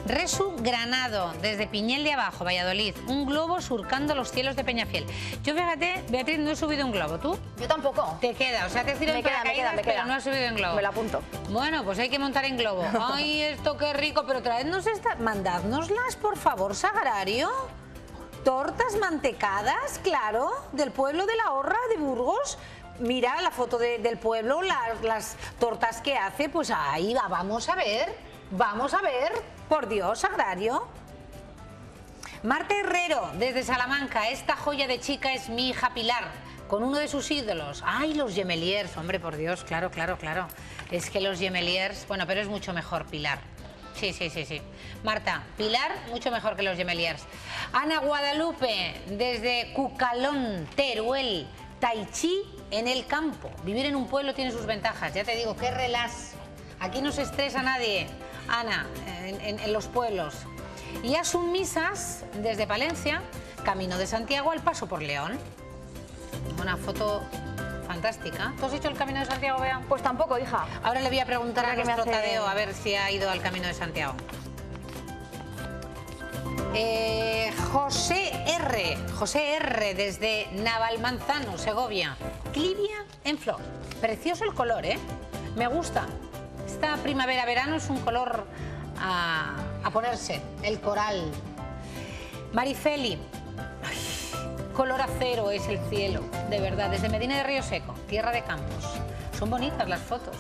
Resu Granado, desde Piñel de Abajo, Valladolid. Un globo surcando los cielos de Peñafiel. Yo, fíjate, Beatriz, no he subido un globo. ¿Tú? Yo tampoco. Te queda, o sea, te has tirado Me en queda, me paracaídas, queda, me pero queda. no has subido en globo. Me lo apunto. Bueno, pues hay que montar en globo. Ay, esto qué rico, pero traednos estas, mandádnoslas, por favor, Sagrario. Tortas mantecadas, claro, del pueblo de la Horra de Burgos. Mira la foto de, del pueblo, la, las tortas que hace, pues ahí va, vamos a ver, vamos a ver, por Dios, Sagrario. Marta Herrero, desde Salamanca, esta joya de chica es mi hija Pilar, con uno de sus ídolos. Ay, los Gemeliers, hombre, por Dios, claro, claro, claro. Es que los Gemeliers, bueno, pero es mucho mejor Pilar. Sí, sí, sí, sí. Marta, Pilar, mucho mejor que los Gemeliers. Ana Guadalupe, desde Cucalón, Teruel, Tai Chi en el campo. Vivir en un pueblo tiene sus ventajas, ya te digo, qué relax. Aquí no se estresa nadie, Ana, en, en, en los pueblos. Y Asumisas, desde Palencia, camino de Santiago al paso por León. Una foto fantástica. ¿Tú has hecho el Camino de Santiago, Bea? Pues tampoco, hija. Ahora le voy a preguntar a que nuestro me hace... Tadeo a ver si ha ido al Camino de Santiago. Eh, José R. José R. desde Navalmanzano, Segovia. Clivia en flor. Precioso el color, ¿eh? Me gusta. Esta primavera-verano es un color a, a ponerse. El coral. Marifeli. Color acero es el cielo, de verdad, desde Medina de Río Seco, tierra de campos. Son bonitas las fotos.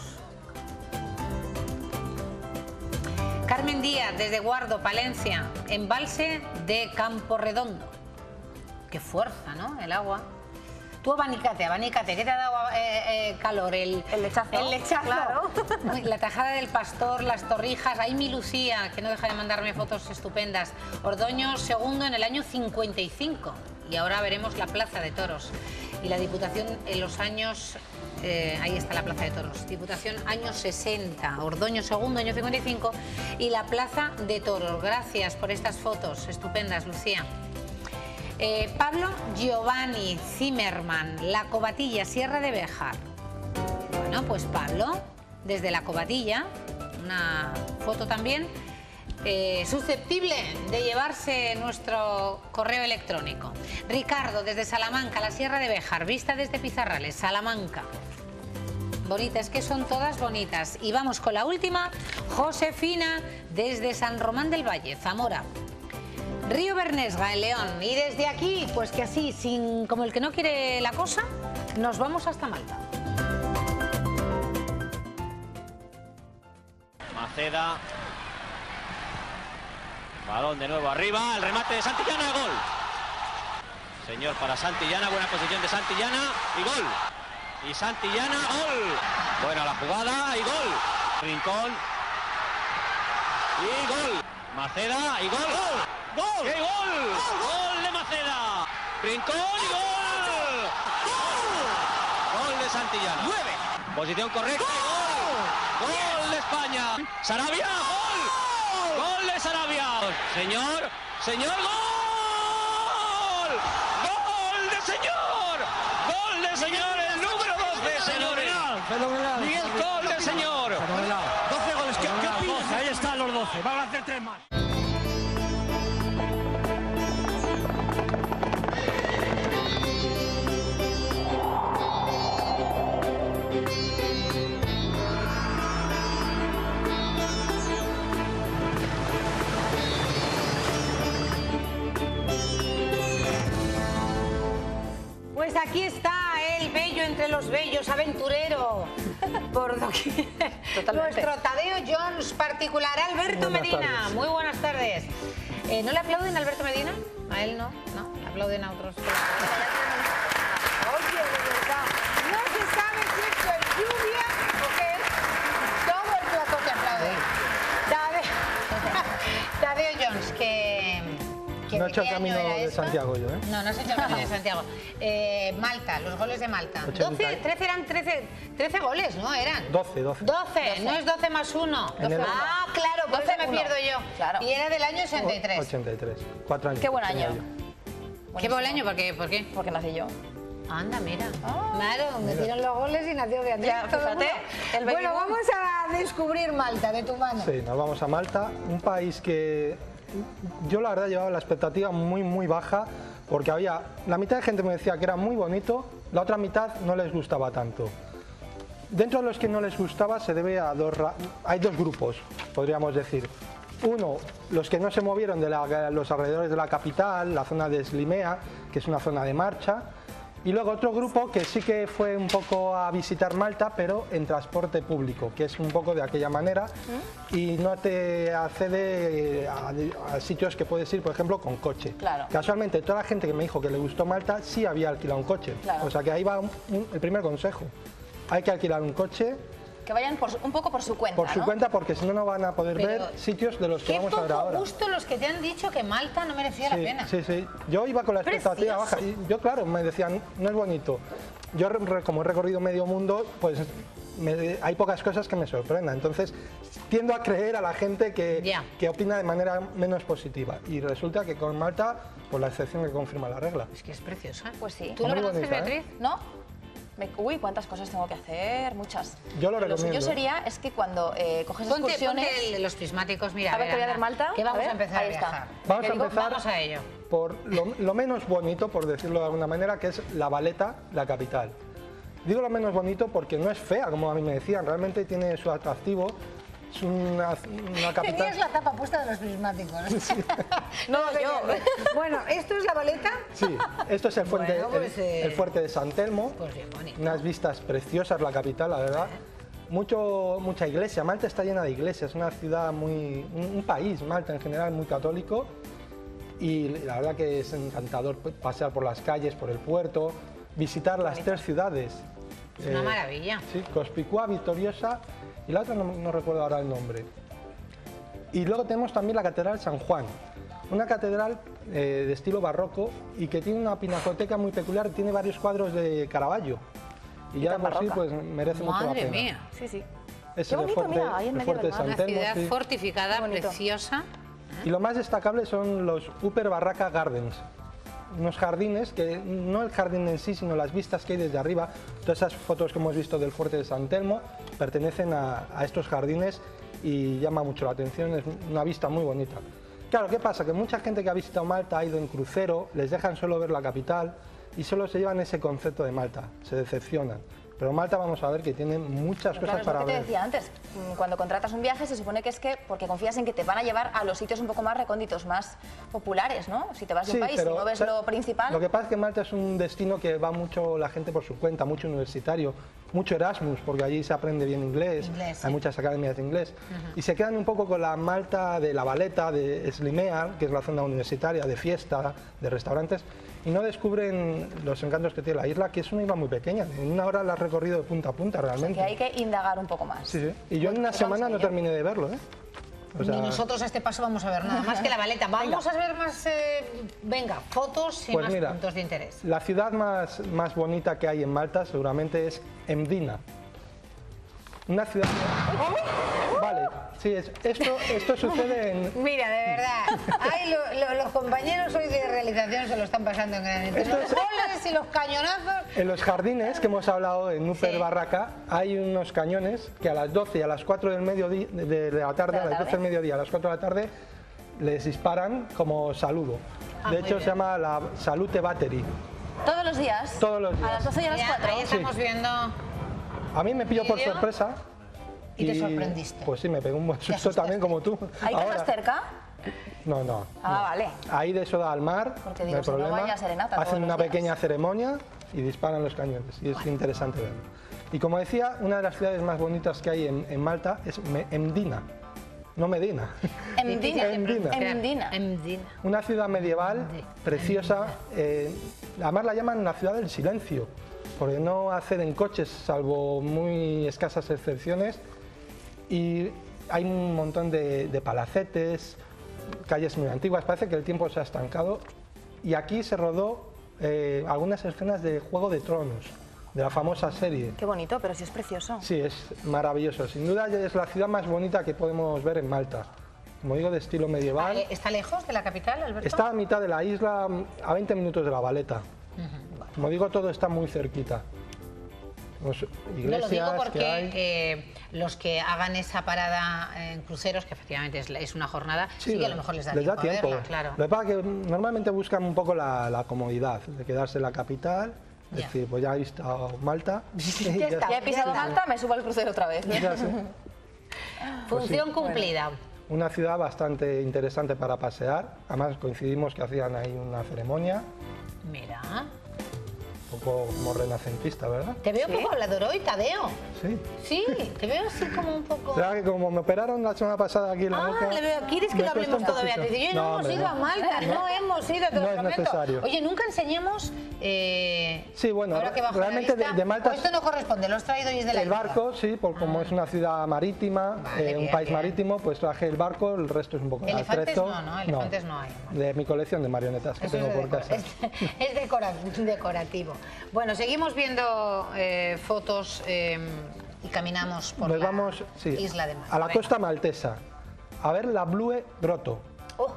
Carmen Díaz, desde Guardo, Palencia, embalse de Campo Redondo. Qué fuerza, ¿no? El agua. Tú abanícate, abanícate, ¿qué te ha dado eh, eh, calor? El, el lechazo. El lechazo. Claro. La tajada del Pastor, las torrijas. Ahí mi Lucía, que no deja de mandarme fotos estupendas. Ordoño segundo en el año cincuenta y cinco. Y ahora veremos la Plaza de Toros. Y la Diputación en los años... Eh, ahí está la Plaza de Toros. Diputación años sesenta. Ordoño segundo, año cincuenta y cinco. Y la Plaza de Toros. Gracias por estas fotos estupendas, Lucía. Eh, Pablo Giovanni Zimmerman, La Cobatilla, Sierra de Béjar. Bueno, pues Pablo, desde La Cobatilla, una foto también eh, susceptible de llevarse nuestro correo electrónico. Ricardo, desde Salamanca, la Sierra de Béjar, vista desde Pizarrales, Salamanca. Bonita, es que son todas bonitas. Y vamos con la última, Josefina, desde San Román del Valle, Zamora. Río Bernesga, en León. Y desde aquí, pues que así, sin como el que no quiere la cosa, nos vamos hasta Malta. Maceda. Balón de nuevo arriba, el remate de Santillana, gol. Señor para Santillana, buena posición de Santillana y gol. Y Santillana, gol. Buena la jugada y gol. Rincón. Y gol. Maceda y gol. ¡Gol! ¡Gol! ¡Qué gol! ¡Gol! ¡Gol de Maceda! Rincón y gol. ¡Gol! Gol de Santillana. nueve. Posición correcta y gol. ¡Gol de España! ¡Sarabia! ¡Gol! ¡Gol de Sarabia! Señor, señor, gol. ¡Gol de señor! ¡Gol de señor! El número doce, señores. Fenomenal. Miguel, gol del señor. Fenomenal. doce goles. ¿Qué, ¿qué opinas? Ahí están los doce. Van a hacer tres más. Pues aquí está el bello entre los bellos, aventurero, por doquier. Nuestro Tadeo Jones particular, Alberto Buenas Medina. tardes. Muy buenas tardes. Eh, ¿No le aplauden a Alberto Medina? A él no, no, le aplauden a otros. Oye, de verdad, no se sabe si esto es lluvia o qué es. Todo el plato te aplaude. Tadeo, Tadeo Jones, que... No he hecho el camino de esto? Santiago yo, ¿eh? No, no has hecho el camino de Santiago. Eh, Malta, los goles de Malta. doce, trece eran trece, trece goles, ¿no? Eran. doce, doce. doce, no es doce más uno. En el- Ah, claro, por eso me uno. pierdo yo. Claro. Y era del año ochenta y tres. ochenta y tres. Cuatro años. Qué buen tenía año. yo. Qué buen año, ¿por qué? ¿Por qué? Porque nací yo. Anda, mira. Oh, claro, metieron los goles y nació Beatriz. Ya, fíjate, el bueno, baby boom. vamos a descubrir Malta de tu mano. Sí, nos vamos a Malta, un país que yo la verdad llevaba la expectativa muy muy baja porque había, la mitad de gente me decía que era muy bonito, la otra mitad no les gustaba tanto. Dentro de los que no les gustaba se debe a dos, hay dos grupos, podríamos decir. Uno, los que no se movieron de la, los alrededores de la capital, la zona de Slimea, que es una zona de marcha. Y luego otro grupo que sí que fue un poco a visitar Malta, pero en transporte público, que es un poco de aquella manera y no te accede a, a sitios que puedes ir, por ejemplo, con coche. Claro. Casualmente, toda la gente que me dijo que le gustó Malta sí había alquilado un coche. Claro. O sea que ahí va un, un, el primer consejo. Hay que alquilar un coche. Que vayan por, un poco por su cuenta, Por su ¿no? cuenta, porque si no, no van a poder Pero, ver sitios de los que Qué vamos a ver poco ahora. gusto los que te han dicho que Malta no merecía la Sí, pena. sí, sí. Yo iba con la expectativa baja y yo, claro, me decían, no es bonito. Yo, re- como he recorrido medio mundo, pues me- hay pocas cosas que me sorprendan. Entonces, tiendo a creer a la gente que, que opina de manera menos positiva. Y resulta que con Malta, pues la excepción que confirma la regla. Es que es preciosa. Pues sí. ¿Tú lo Muy conoces, bonita, Beatriz? ¿eh? ¿No? Me- uy, cuántas cosas tengo que hacer, muchas. Yo lo Lo recomiendo. suyo sería es que cuando eh, coges Ponte, excursiones... ponte el- los prismáticos, mira. A ver, que voy a ver anda, Malta. Que vamos A ver, a, empezar ahí a está. viajar. Vamos Que a digo, empezar Vamos a ello. por lo, lo menos bonito, por decirlo de alguna manera, que es La Valeta, la capital. Digo lo menos bonito porque no es fea, como a mí me decían, realmente tiene su atractivo. Es una, una capital... Tenías la tapa puesta de los prismáticos. No, yo. Bueno, ¿esto es La Valeta? Sí, esto es el fuerte, Bueno, pues, el, eh, el fuerte de San Telmo. Pues bien bonito. Unas vistas preciosas, la capital, la verdad. Mucho, mucha iglesia. Malta está llena de iglesias, es una ciudad muy... Un, un país, Malta en general, muy católico. Y la verdad que es encantador pasear por las calles, por el puerto, visitar las tres ciudades. Es una maravilla. Sí, Cospicua, Victoriosa y la otra no, no recuerdo ahora el nombre. Y luego tenemos también la Catedral San Juan, una catedral eh, de estilo barroco y que tiene una pinacoteca muy peculiar, tiene varios cuadros de Caravaggio. Y, Y ya tan por sí barroca. pues merece mucho la Madre pena. mía. Sí, sí. Es Qué el bonito, fuerte, mira, ahí en el medio fuerte del de mar. San Una Telmo, ciudad sí. fortificada, bonito. preciosa. Y lo más destacable son los Upper Barraca Gardens, unos jardines que no el jardín en sí, sino las vistas que hay desde arriba. Todas esas fotos que hemos visto del fuerte de San Telmo pertenecen a, a estos jardines y llama mucho la atención, es una vista muy bonita. Claro, ¿qué pasa? Que mucha gente que ha visitado Malta ha ido en crucero, les dejan solo ver la capital y solo se llevan ese concepto de Malta, se decepcionan. Pero Malta vamos a ver que tiene muchas Claro, cosas es lo para que te ver. decía antes, mm, cuando contratas un viaje se supone que es que porque confías en que te van a llevar a los sitios un poco más recónditos, más populares, ¿no? Si te vas de Sí, un país y pero, no ves o sea, lo principal... Lo que pasa es que Malta es un destino que va mucho la gente por su cuenta, mucho universitario, mucho Erasmus, porque allí se aprende bien inglés, Inglés, hay sí. muchas academias de inglés. Y se quedan un poco con la Malta de La Valeta, de Slimea, que es la zona universitaria, de fiesta, de restaurantes, y no descubren los encantos que tiene la isla, que es una isla muy pequeña. En una hora la has recorrido de punta a punta, O sea, realmente. que hay que indagar un poco más. Sí, sí. Y yo en una Pues vamos semana a no ello. terminé de verlo, ¿eh? O sea, Ni nosotros a este paso vamos a ver nada más que La Valeta. Vamos a ver más, eh, venga, fotos y Pues más mira, puntos de interés. la ciudad más, más bonita que hay en Malta seguramente es Mdina. Una ciudad... Vale, sí, es- esto, esto sucede en... Mira, de verdad, ay, lo- lo- los compañeros hoy de realización se lo están pasando en gran Esto Los es- goles y los cañonazos. En los jardines que hemos hablado en Upper Sí. Barraca hay unos cañones que a las doce y a las cuatro del mediodía, de, de la tarde, ¿De la a las tarde? doce del mediodía, a las cuatro de la tarde, les disparan como saludo. Ah, de muy hecho, bien. se llama la Salute Battery. Todos los días. Todos los A días. las doce y a las Mira, cuatro. ahí estamos viendo... A mí me pilló por ¿Vídeo? sorpresa. Y te sorprendiste. Pues sí, me pegó un buen susto también como tú. ¿Ahí que Ahora- estás cerca? No, no. Ah, vale. Ahí de eso da al mar, Porque no digo, hay si no problema. vaya serenata todos Hacen los una días. pequeña ceremonia y disparan los cañones. Y es interesante verlo. Y como decía, una de las ciudades más bonitas que hay en, en Malta es Me- Mdina. No Medina. Mdina. Mdina. Mdina. Mdina. Una ciudad medieval preciosa. eh, además la llaman la ciudad del silencio, porque no acceden coches salvo muy escasas excepciones. Y hay un montón de, de palacetes, calles muy antiguas. Parece que el tiempo se ha estancado. Y aquí se rodó eh, algunas escenas de Juego de Tronos, de la famosa serie. Qué bonito, pero sí es precioso. Sí, es maravilloso. Sin duda es la ciudad más bonita que podemos ver en Malta. Como digo, de estilo medieval. Eh, ¿Está lejos de la capital, Alberto? Está a mitad de la isla, a veinte minutos de La Valeta. Como digo, todo está muy cerquita. Pues, no lo digo porque que hay... eh, los que hagan esa parada en cruceros, que efectivamente es, es una jornada, sí, sí que a lo mejor les da les tiempo, da tiempo. a verla, claro. Lo que pasa es que normalmente buscan un poco la, la comodidad de quedarse en la capital. Es Ya. decir, pues ya he visto Malta. Ya, está, ya he pisado Malta, me subo al crucero otra vez. Ya sé. Función Pues sí. cumplida. Una ciudad bastante interesante para pasear. Además coincidimos que hacían ahí una ceremonia, Mira. un poco como renacentista, ¿verdad? Te veo ¿Sí? poco hablador hoy, Tadeo. Sí. Sí, te veo así como un poco... O sea, que como me operaron la semana pasada aquí en la Ah, boca... le veo. ¿Quieres que me lo cuesta hablemos un todo, poquito. Beatriz? Y yo no, No, hemos hombre, ido no. a Malta, no, No. hemos ido, te No lo es prometo. necesario. Oye, nunca enseñamos... Eh, Sí, bueno, ahora que bajo la realmente de, vista, de Malta... o esto no corresponde, lo has traído y es de la El isla. barco, sí, por, como es una ciudad marítima, Vale, eh, un bien, país bien. marítimo, pues traje el barco, el resto es un poco de Elefantes atrezo. no, ¿no? Elefantes no hay. De mi colección de marionetas que Eso tengo es, de por decor- casa. es, es decora- decorativo. Bueno, seguimos viendo eh, fotos eh, y caminamos por Nos la vamos sí, isla de Malta. a la Venga. costa maltesa, a ver la Blue Grotto. Oh.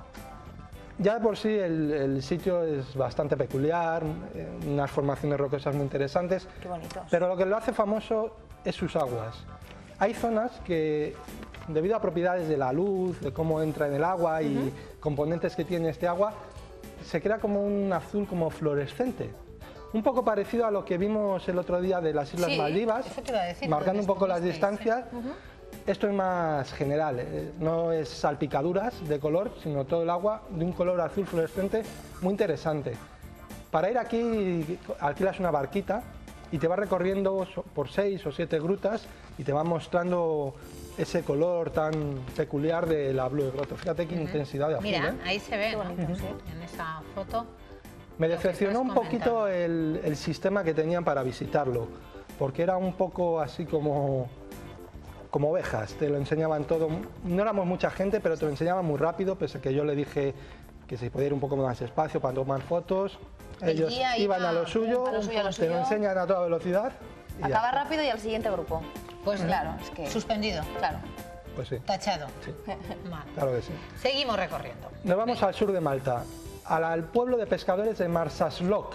Ya de por sí el, el sitio es bastante peculiar, eh, unas formaciones rocosas muy interesantes, Qué bonitos. pero lo que lo hace famoso es sus aguas. Hay zonas que, debido a propiedades de la luz, de cómo entra en el agua y componentes que tiene este agua, se crea como un azul como fluorescente. Un poco parecido a lo que vimos el otro día de las Islas Sí, Maldivas, eso te iba a decir, marcando un donde poco las estuvisteis, distancias. Esto es más general, eh, no es salpicaduras de color, sino todo el agua de un color azul fluorescente muy interesante. Para ir aquí alquilas una barquita y te va recorriendo so- por seis o siete grutas y te va mostrando ese color tan peculiar de la Blue Grotto. Fíjate qué intensidad de azul. Mira, ¿eh? ahí se ve, ¿no? bonito, sí. En esa foto. Me lo que decepcionó estás un poquito el, el sistema que tenían para visitarlo, porque era un poco así como, como ovejas, te lo enseñaban todo. No éramos mucha gente, pero te lo enseñaban muy rápido, pese a que yo le dije que se podía ir un poco más despacio para tomar fotos. El Ellos guía iban iba a lo suyo, a lo suyo, a lo te lo suyo. enseñan a toda velocidad. y ya Acaba está. rápido y al siguiente grupo. Pues claro, es que... Suspendido. Claro. Pues sí, Tachado. Vale. claro que sí. Seguimos recorriendo. Nos vamos al sur de Malta, al, al pueblo de pescadores de Marsaslok.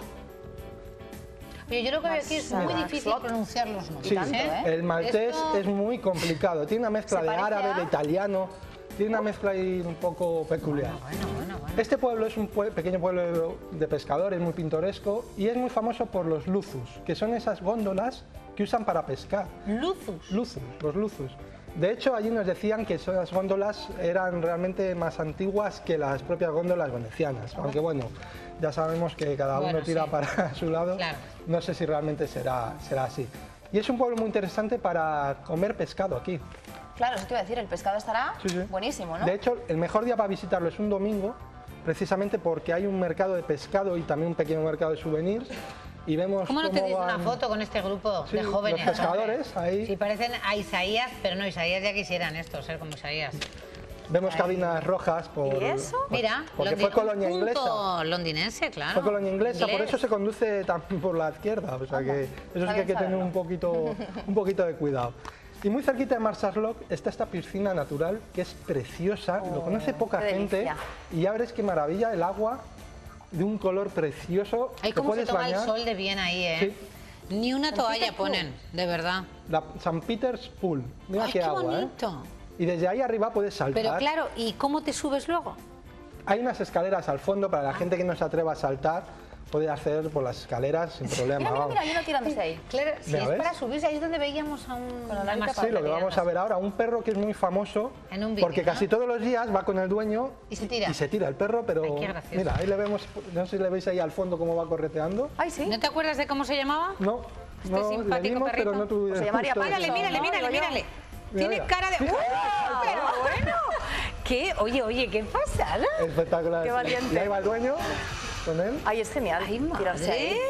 Oye, yo creo que aquí es muy difícil pronunciar los nombres. Sí, ¿eh? el maltés Esto- es muy complicado, tiene una mezcla ¿Se de parece árabe, a? de italiano, tiene una mezcla ahí un poco peculiar. Este pueblo es un pue- pequeño pueblo de pescadores muy pintoresco y es muy famoso por los luzus, que son esas góndolas que usan para pescar. ¿Luzus? Luzus, los luzus. De hecho, allí nos decían que esas góndolas eran realmente más antiguas que las propias góndolas venecianas, aunque bueno, ya sabemos que cada uno Bueno, tira sí. para su lado. Claro. No sé si realmente será, será así. Y es un pueblo muy interesante para comer pescado aquí. Claro, eso te iba a decir, el pescado estará Sí, sí. buenísimo, ¿no? De hecho, el mejor día para visitarlo es un domingo, precisamente porque hay un mercado de pescado y también un pequeño mercado de souvenirs. Y vemos ¿Cómo no te dices van- una foto con este grupo Sí, de jóvenes? los pescadores, hombre? ahí. Sí, parecen a Isaías, pero no, Isaías ya quisieran estos, ser como Isaías. Vemos cabinas rojas por... ¿Y eso? Mira, porque londi- fue colonia un inglesa. punto londinense, claro. Fue colonia inglesa, por Inglés. eso se conduce también por la izquierda, o sea que eso sí Está que hay bien que tener saberlo. un poquito, un poquito de cuidado. Y muy cerquita de Marsaslok está esta piscina natural que es preciosa, lo conoce poca qué gente delicia. y ya veréis qué maravilla, el agua de un color precioso. Ahí te cómo se puedes toma bañar. el sol de bien ahí, ¿eh? Ni una toalla ponen, de verdad. La San Peter's Pool, mira Ay, qué, qué agua, ¿eh? bonito. Y desde ahí arriba puedes saltar. Pero claro, ¿y cómo te subes luego? Hay unas escaleras al fondo para la Ah. gente que no se atreva a saltar, puede hacer por las escaleras sin problema. Mira, mira, vamos. mira, hay uno tirándose ahí. Claro, si Mira, es ¿ves? para subirse, ahí es donde veíamos a un... una Sí, lo que vamos a ver ahora, un perro que es muy famoso, En un vídeo, porque ¿no? casi todos los días va con el dueño Y se tira. y se tira el perro, pero Ay, qué gracioso. mira, ahí le vemos, no sé si le veis ahí al fondo cómo va correteando. Ay, sí. ¿No te acuerdas de cómo se llamaba? No, Este no, le simpático vimos, perrito. pero no tuve Se llamaría justo Mírale, esa- mírale, mírale, mírale. Mira, Tiene mira. cara de... Fíjate. ¡Uh! Pero bueno. ¿Qué? Oye, oye, ¿qué pasada? Espectacular. Qué valiente. Y ahí va el dueño con él. Ay, es genial. Ay, tirarse ahí. madre.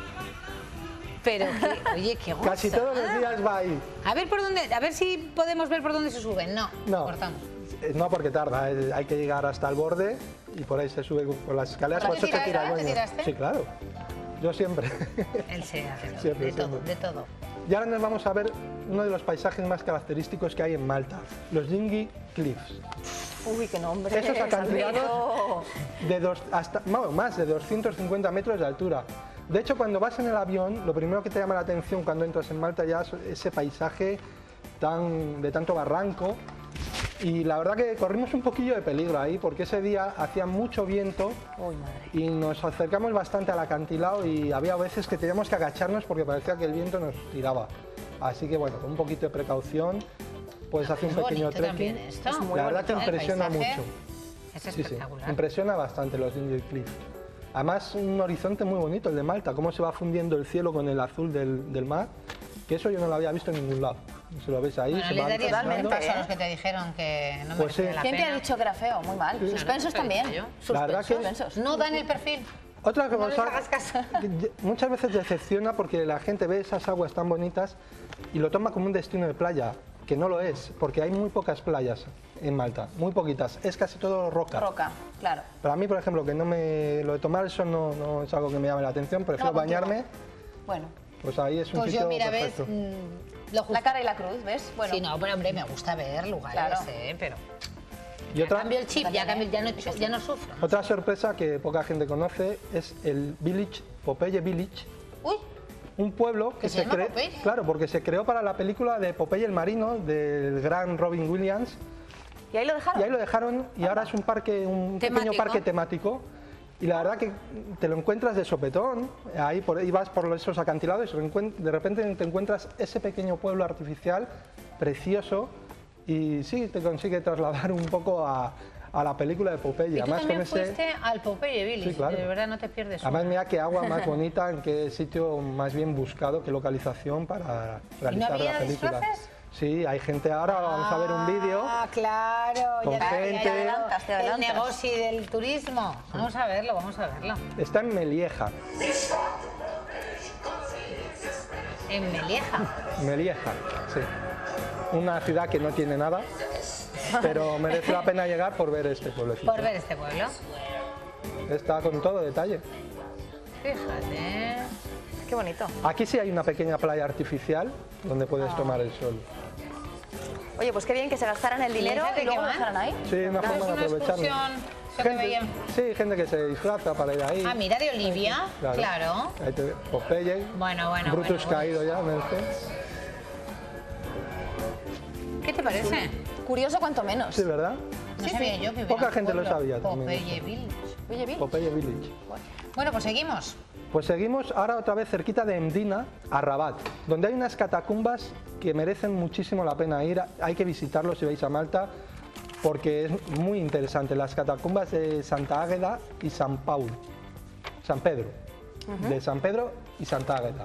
Pero, qué, oye, qué gusto. Casi todos los días va ahí. A ver por dónde, a ver si podemos ver por dónde se suben. No, No. cortamos. Eh, No, porque tarda, eh, hay que llegar hasta el borde y por ahí se sube por las escaleras, ¿Por por eso aquí se tira el tiraste? dueño. ¿Te tiraste? Sí, claro. Yo siempre. Él se hace todo, Siempre, de todo, siempre. de todo. Y ahora nos vamos a ver uno de los paisajes más característicos que hay en Malta, los Dingy Cliffs. Uy, qué nombre. Esos acantilados de dos, hasta, bueno, más de doscientos cincuenta metros de altura. De hecho, cuando vas en el avión, lo primero que te llama la atención cuando entras en Malta ya es ese paisaje tan, de tanto barranco. Y la verdad que corrimos un poquillo de peligro ahí, porque ese día hacía mucho viento. Uy, madre. Y nos acercamos bastante al acantilado y había veces que teníamos que agacharnos porque parecía que el viento nos tiraba. Así que bueno, con un poquito de precaución puedes hacer un pequeño trekking. Esto. Es muy la verdad que impresiona mucho. Es sí, espectacular. Sí, impresiona bastante los Dingle Cliff. Además, un horizonte muy bonito el de Malta, cómo se va fundiendo el cielo con el azul del, del mar, que eso yo no lo había visto en ningún lado. Se lo ves ahí, bueno, se le va darías totalmente un paso a los que te dijeron que no pues merecía sí. la ¿Quién pena. te ha dicho que era feo? Muy mal. Sí. Suspensos también. La verdad que Suspensos. No dan el perfil. Otra No les cosa, hagas caso. muchas veces decepciona porque la gente ve esas aguas tan bonitas y lo toma como un destino de playa, que no lo es, porque hay muy pocas playas en Malta, muy poquitas, es casi todo roca. Roca, claro. Pero a mí, por ejemplo, que no me lo de tomar eso no, no es algo que me llame la atención, prefiero No, bañarme, Bueno, pues ahí es un Pues sitio yo, mira, ves, perfecto. mm, lo justo. la cara y la cruz, ¿ves? Bueno, Sí, no, pero hombre, me gusta ver lugares, Claro. eh, pero... Y Ya otra, cambio el chip, ya, cambio, ya, no, ya no sufro. otra sorpresa que poca gente conoce es el Village, Popeye Village. Uy. Un pueblo que ¿Que se se, llama creó, Popeye? claro, porque se creó para la película de Popeye el Marino del gran Robin Williams. ¿y ahí lo dejaron? Y ahí lo dejaron y ahora es un parque, un pequeño Temático. parque temático. Y la verdad que te lo encuentras de sopetón, ahí por ahí vas por esos acantilados y reencuen- de repente te encuentras ese pequeño pueblo artificial precioso y sí, te consigue trasladar un poco a, a la película de Popeye. Y tú Además, también con ese- fuiste al Popeye Village, Sí, claro. de verdad no te pierdes Además, una. mira qué agua más bonita, en qué sitio más bien buscado, qué localización para realizar había la película. disfraces? Sí, hay gente ahora, vamos a ver un vídeo. Ah, claro, Con ya te- gente. te adelantas, te El adelantas. negocio del turismo. Vamos a verlo, vamos a verlo. Está en Melieja. En Melieja. Melieja, sí. Una ciudad que no tiene nada, pero merece la pena llegar por ver este pueblecito. Por ver este pueblo. Está con todo detalle. Fíjate. Qué bonito. Aquí sí hay una pequeña playa artificial donde puedes tomar el sol. Oye, pues qué bien que se gastaran el dinero fíjate y luego que lo van. dejaran ahí. Sí, una ¿Es forma de una aprovecharlo. excursión? Eso que Gente, veían. sí, gente que se disfraza para ir ahí. Ah, mira, de Olivia. Claro. Ahí te ve Popeye. Bueno, bueno, Brutus bueno, caído ya en el té. ¿Qué te parece? Curioso cuanto menos. Sí, ¿verdad? No sabía yo que hubiera Poca un gente lo pueblo, sabía también. Popeye Village. Oye, bien. Popeye Village. Bueno, pues seguimos. Pues seguimos ahora otra vez cerquita de Mdina, a Rabat, donde hay unas catacumbas que merecen muchísimo la pena ir. Hay que visitarlos si vais a Malta, porque es muy interesante. Las catacumbas de Santa Águeda y San Paul, San Pedro, Ujú. de San Pedro y Santa Águeda.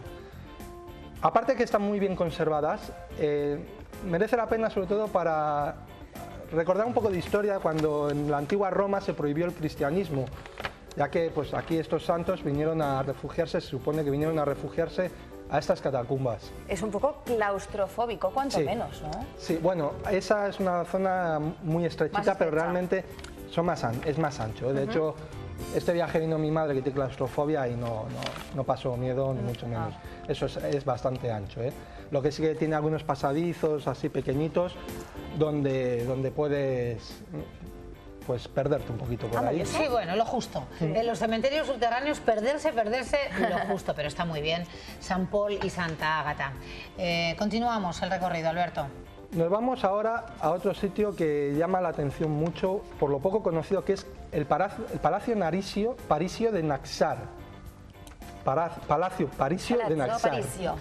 Aparte que están muy bien conservadas, eh, merece la pena sobre todo para recordar un poco de historia cuando en la antigua Roma se prohibió el cristianismo, ya que pues aquí estos santos vinieron a refugiarse, se supone que vinieron a refugiarse a estas catacumbas. Es un poco claustrofóbico, cuanto Sí. menos, ¿no? Sí, bueno, esa es una zona muy estrechita, Más pero estrecha. realmente son más an- es más ancho. De Ujú. hecho, este viaje vino mi madre que tiene claustrofobia y no, no, no pasó miedo, ni mucho menos. Eso es, es bastante ancho. ¿eh? Lo que sí que tiene algunos pasadizos así pequeñitos donde, donde puedes pues perderte un poquito por ahí. Sí, bueno, lo justo. En los cementerios subterráneos, perderse, perderse, lo justo, pero está muy bien. San Paul y Santa Ágata. Eh, continuamos el recorrido, Alberto. Nos vamos ahora a otro sitio que llama la atención mucho por lo poco conocido, que es el Palacio, el Palacio Narisio, Parisio de Naxar. Para- Palacio Parisio de Naxar.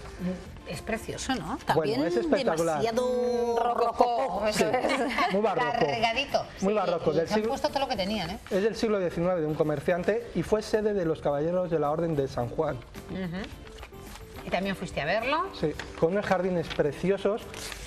Es precioso, ¿no? Bueno, También es espectacular. demasiado rococó, Sí, muy barroco. cargadito. Muy Sí, barroco. y Del se han siglo- puesto todo lo que tenían, ¿eh? Es del siglo diecinueve, de un comerciante, y fue sede de los Caballeros de la Orden de San Juan. Ujú. Y también fuiste a verlo. Sí, con unos jardines preciosos.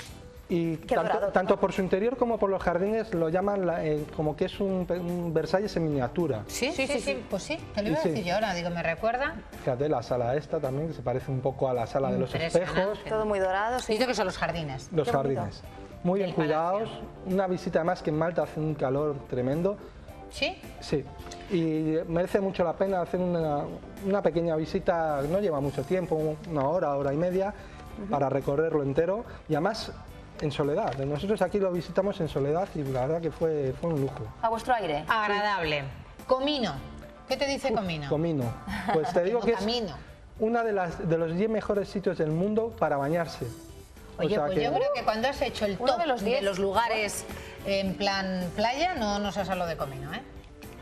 Y Qué tanto, dorado. tanto por su interior como por los jardines lo llaman la- eh, como que es un, un Versalles en miniatura. Sí, sí, sí, sí, pues sí, te lo iba a Sí. decir yo ahora, digo, me recuerda. Fíjate, la sala esta también, que se parece un poco a la sala de los espejos. Todo muy dorado, sí. Dice que son los jardines. Los Qué bonito. jardines. Muy bien cuidados. Una visita además que en Malta hace un calor tremendo. ¿Sí? Sí. Y merece mucho la pena hacer una, una pequeña visita, no lleva mucho tiempo, una hora, hora y media, para recorrerlo entero. Y además en soledad. Nosotros aquí lo visitamos en soledad y la verdad que fue, fue un lujo. A vuestro aire. Agradable. Comino. ¿Qué te dice Comino? Comino. Pues te digo que es Camino. una de, las, de los diez mejores sitios del mundo para bañarse. Oye, o sea pues que... yo creo que cuando has hecho el top de los, de los lugares en plan playa, no nos has hablado de Comino, ¿eh?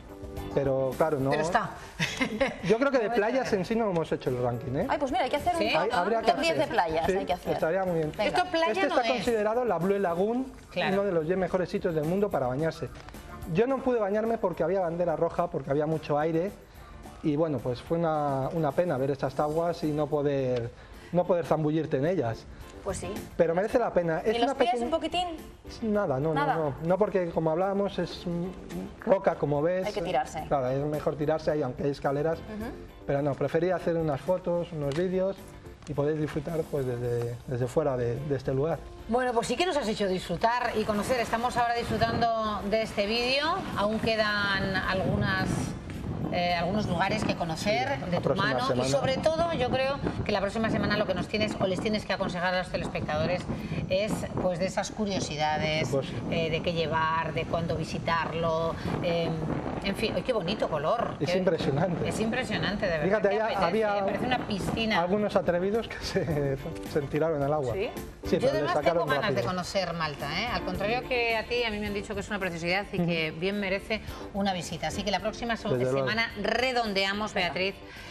Pero claro, no... Pero está. Yo creo que de playas en sí no hemos hecho el ranking, ¿eh? Ay, pues mira, hay que hacer un ¿Sí? top Habría que top diez de hacer. playas, Sí, hay que hacer. estaría muy bien. Venga. Esto playa Este no está es. considerado la Blue Lagoon, Claro. uno de los diez mejores sitios del mundo para bañarse. Yo no pude bañarme porque había bandera roja, porque había mucho aire y bueno, pues fue una, una pena ver estas aguas y no poder, no poder zambullirte en ellas. Pues sí. Pero merece la pena. ¿Y Es los una pies pequeña... un poquitín? Nada, no, Nada. no, no. No porque como hablábamos es mm, roca, como ves. Hay que tirarse. Claro, es mejor tirarse ahí, aunque hay escaleras. Ujú. Pero no, prefería hacer unas fotos, unos vídeos y poder disfrutar pues desde, desde fuera de, de este lugar. Bueno, pues sí que nos has hecho disfrutar y conocer. Estamos ahora disfrutando de este vídeo. Aún quedan algunas... Eh, algunos lugares que conocer Sí, de tu próxima mano semana. y sobre todo yo creo que la próxima semana lo que nos tienes o les tienes que aconsejar a los telespectadores es pues de esas curiosidades, Pues- eh, de qué llevar, de cuándo visitarlo, eh, en fin, ¡ay, qué bonito color! Es Qué- impresionante. Es impresionante, de verdad. Fíjate, que había, apetece, había ¿eh? Parece una piscina. algunos atrevidos que se, se tiraron al agua. ¿Sí? Sí, Yo pero le además tengo sacaron ganas de rápido. conocer Malta, ¿eh? Al contrario que a ti, a mí me han dicho que es una preciosidad y que bien merece una visita. Así que la próxima so- Desde luego. semana redondeamos, Beatriz,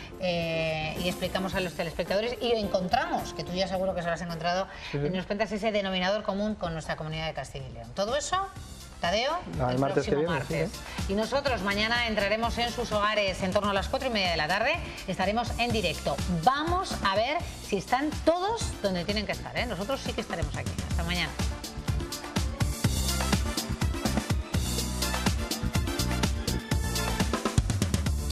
eh, y explicamos a los telespectadores y encontramos, que tú ya seguro que se lo has encontrado, Sí. y nos cuentas ese denominador común con nuestra comunidad de Castilla y León. Todo eso, Tadeo, Ah, el el martes que próximo viene, martes. Y nosotros mañana entraremos en sus hogares en torno a las cuatro y media de la tarde. Estaremos en directo. Vamos a ver si están todos donde tienen que estar, ¿eh? Nosotros sí que estaremos aquí. Hasta mañana.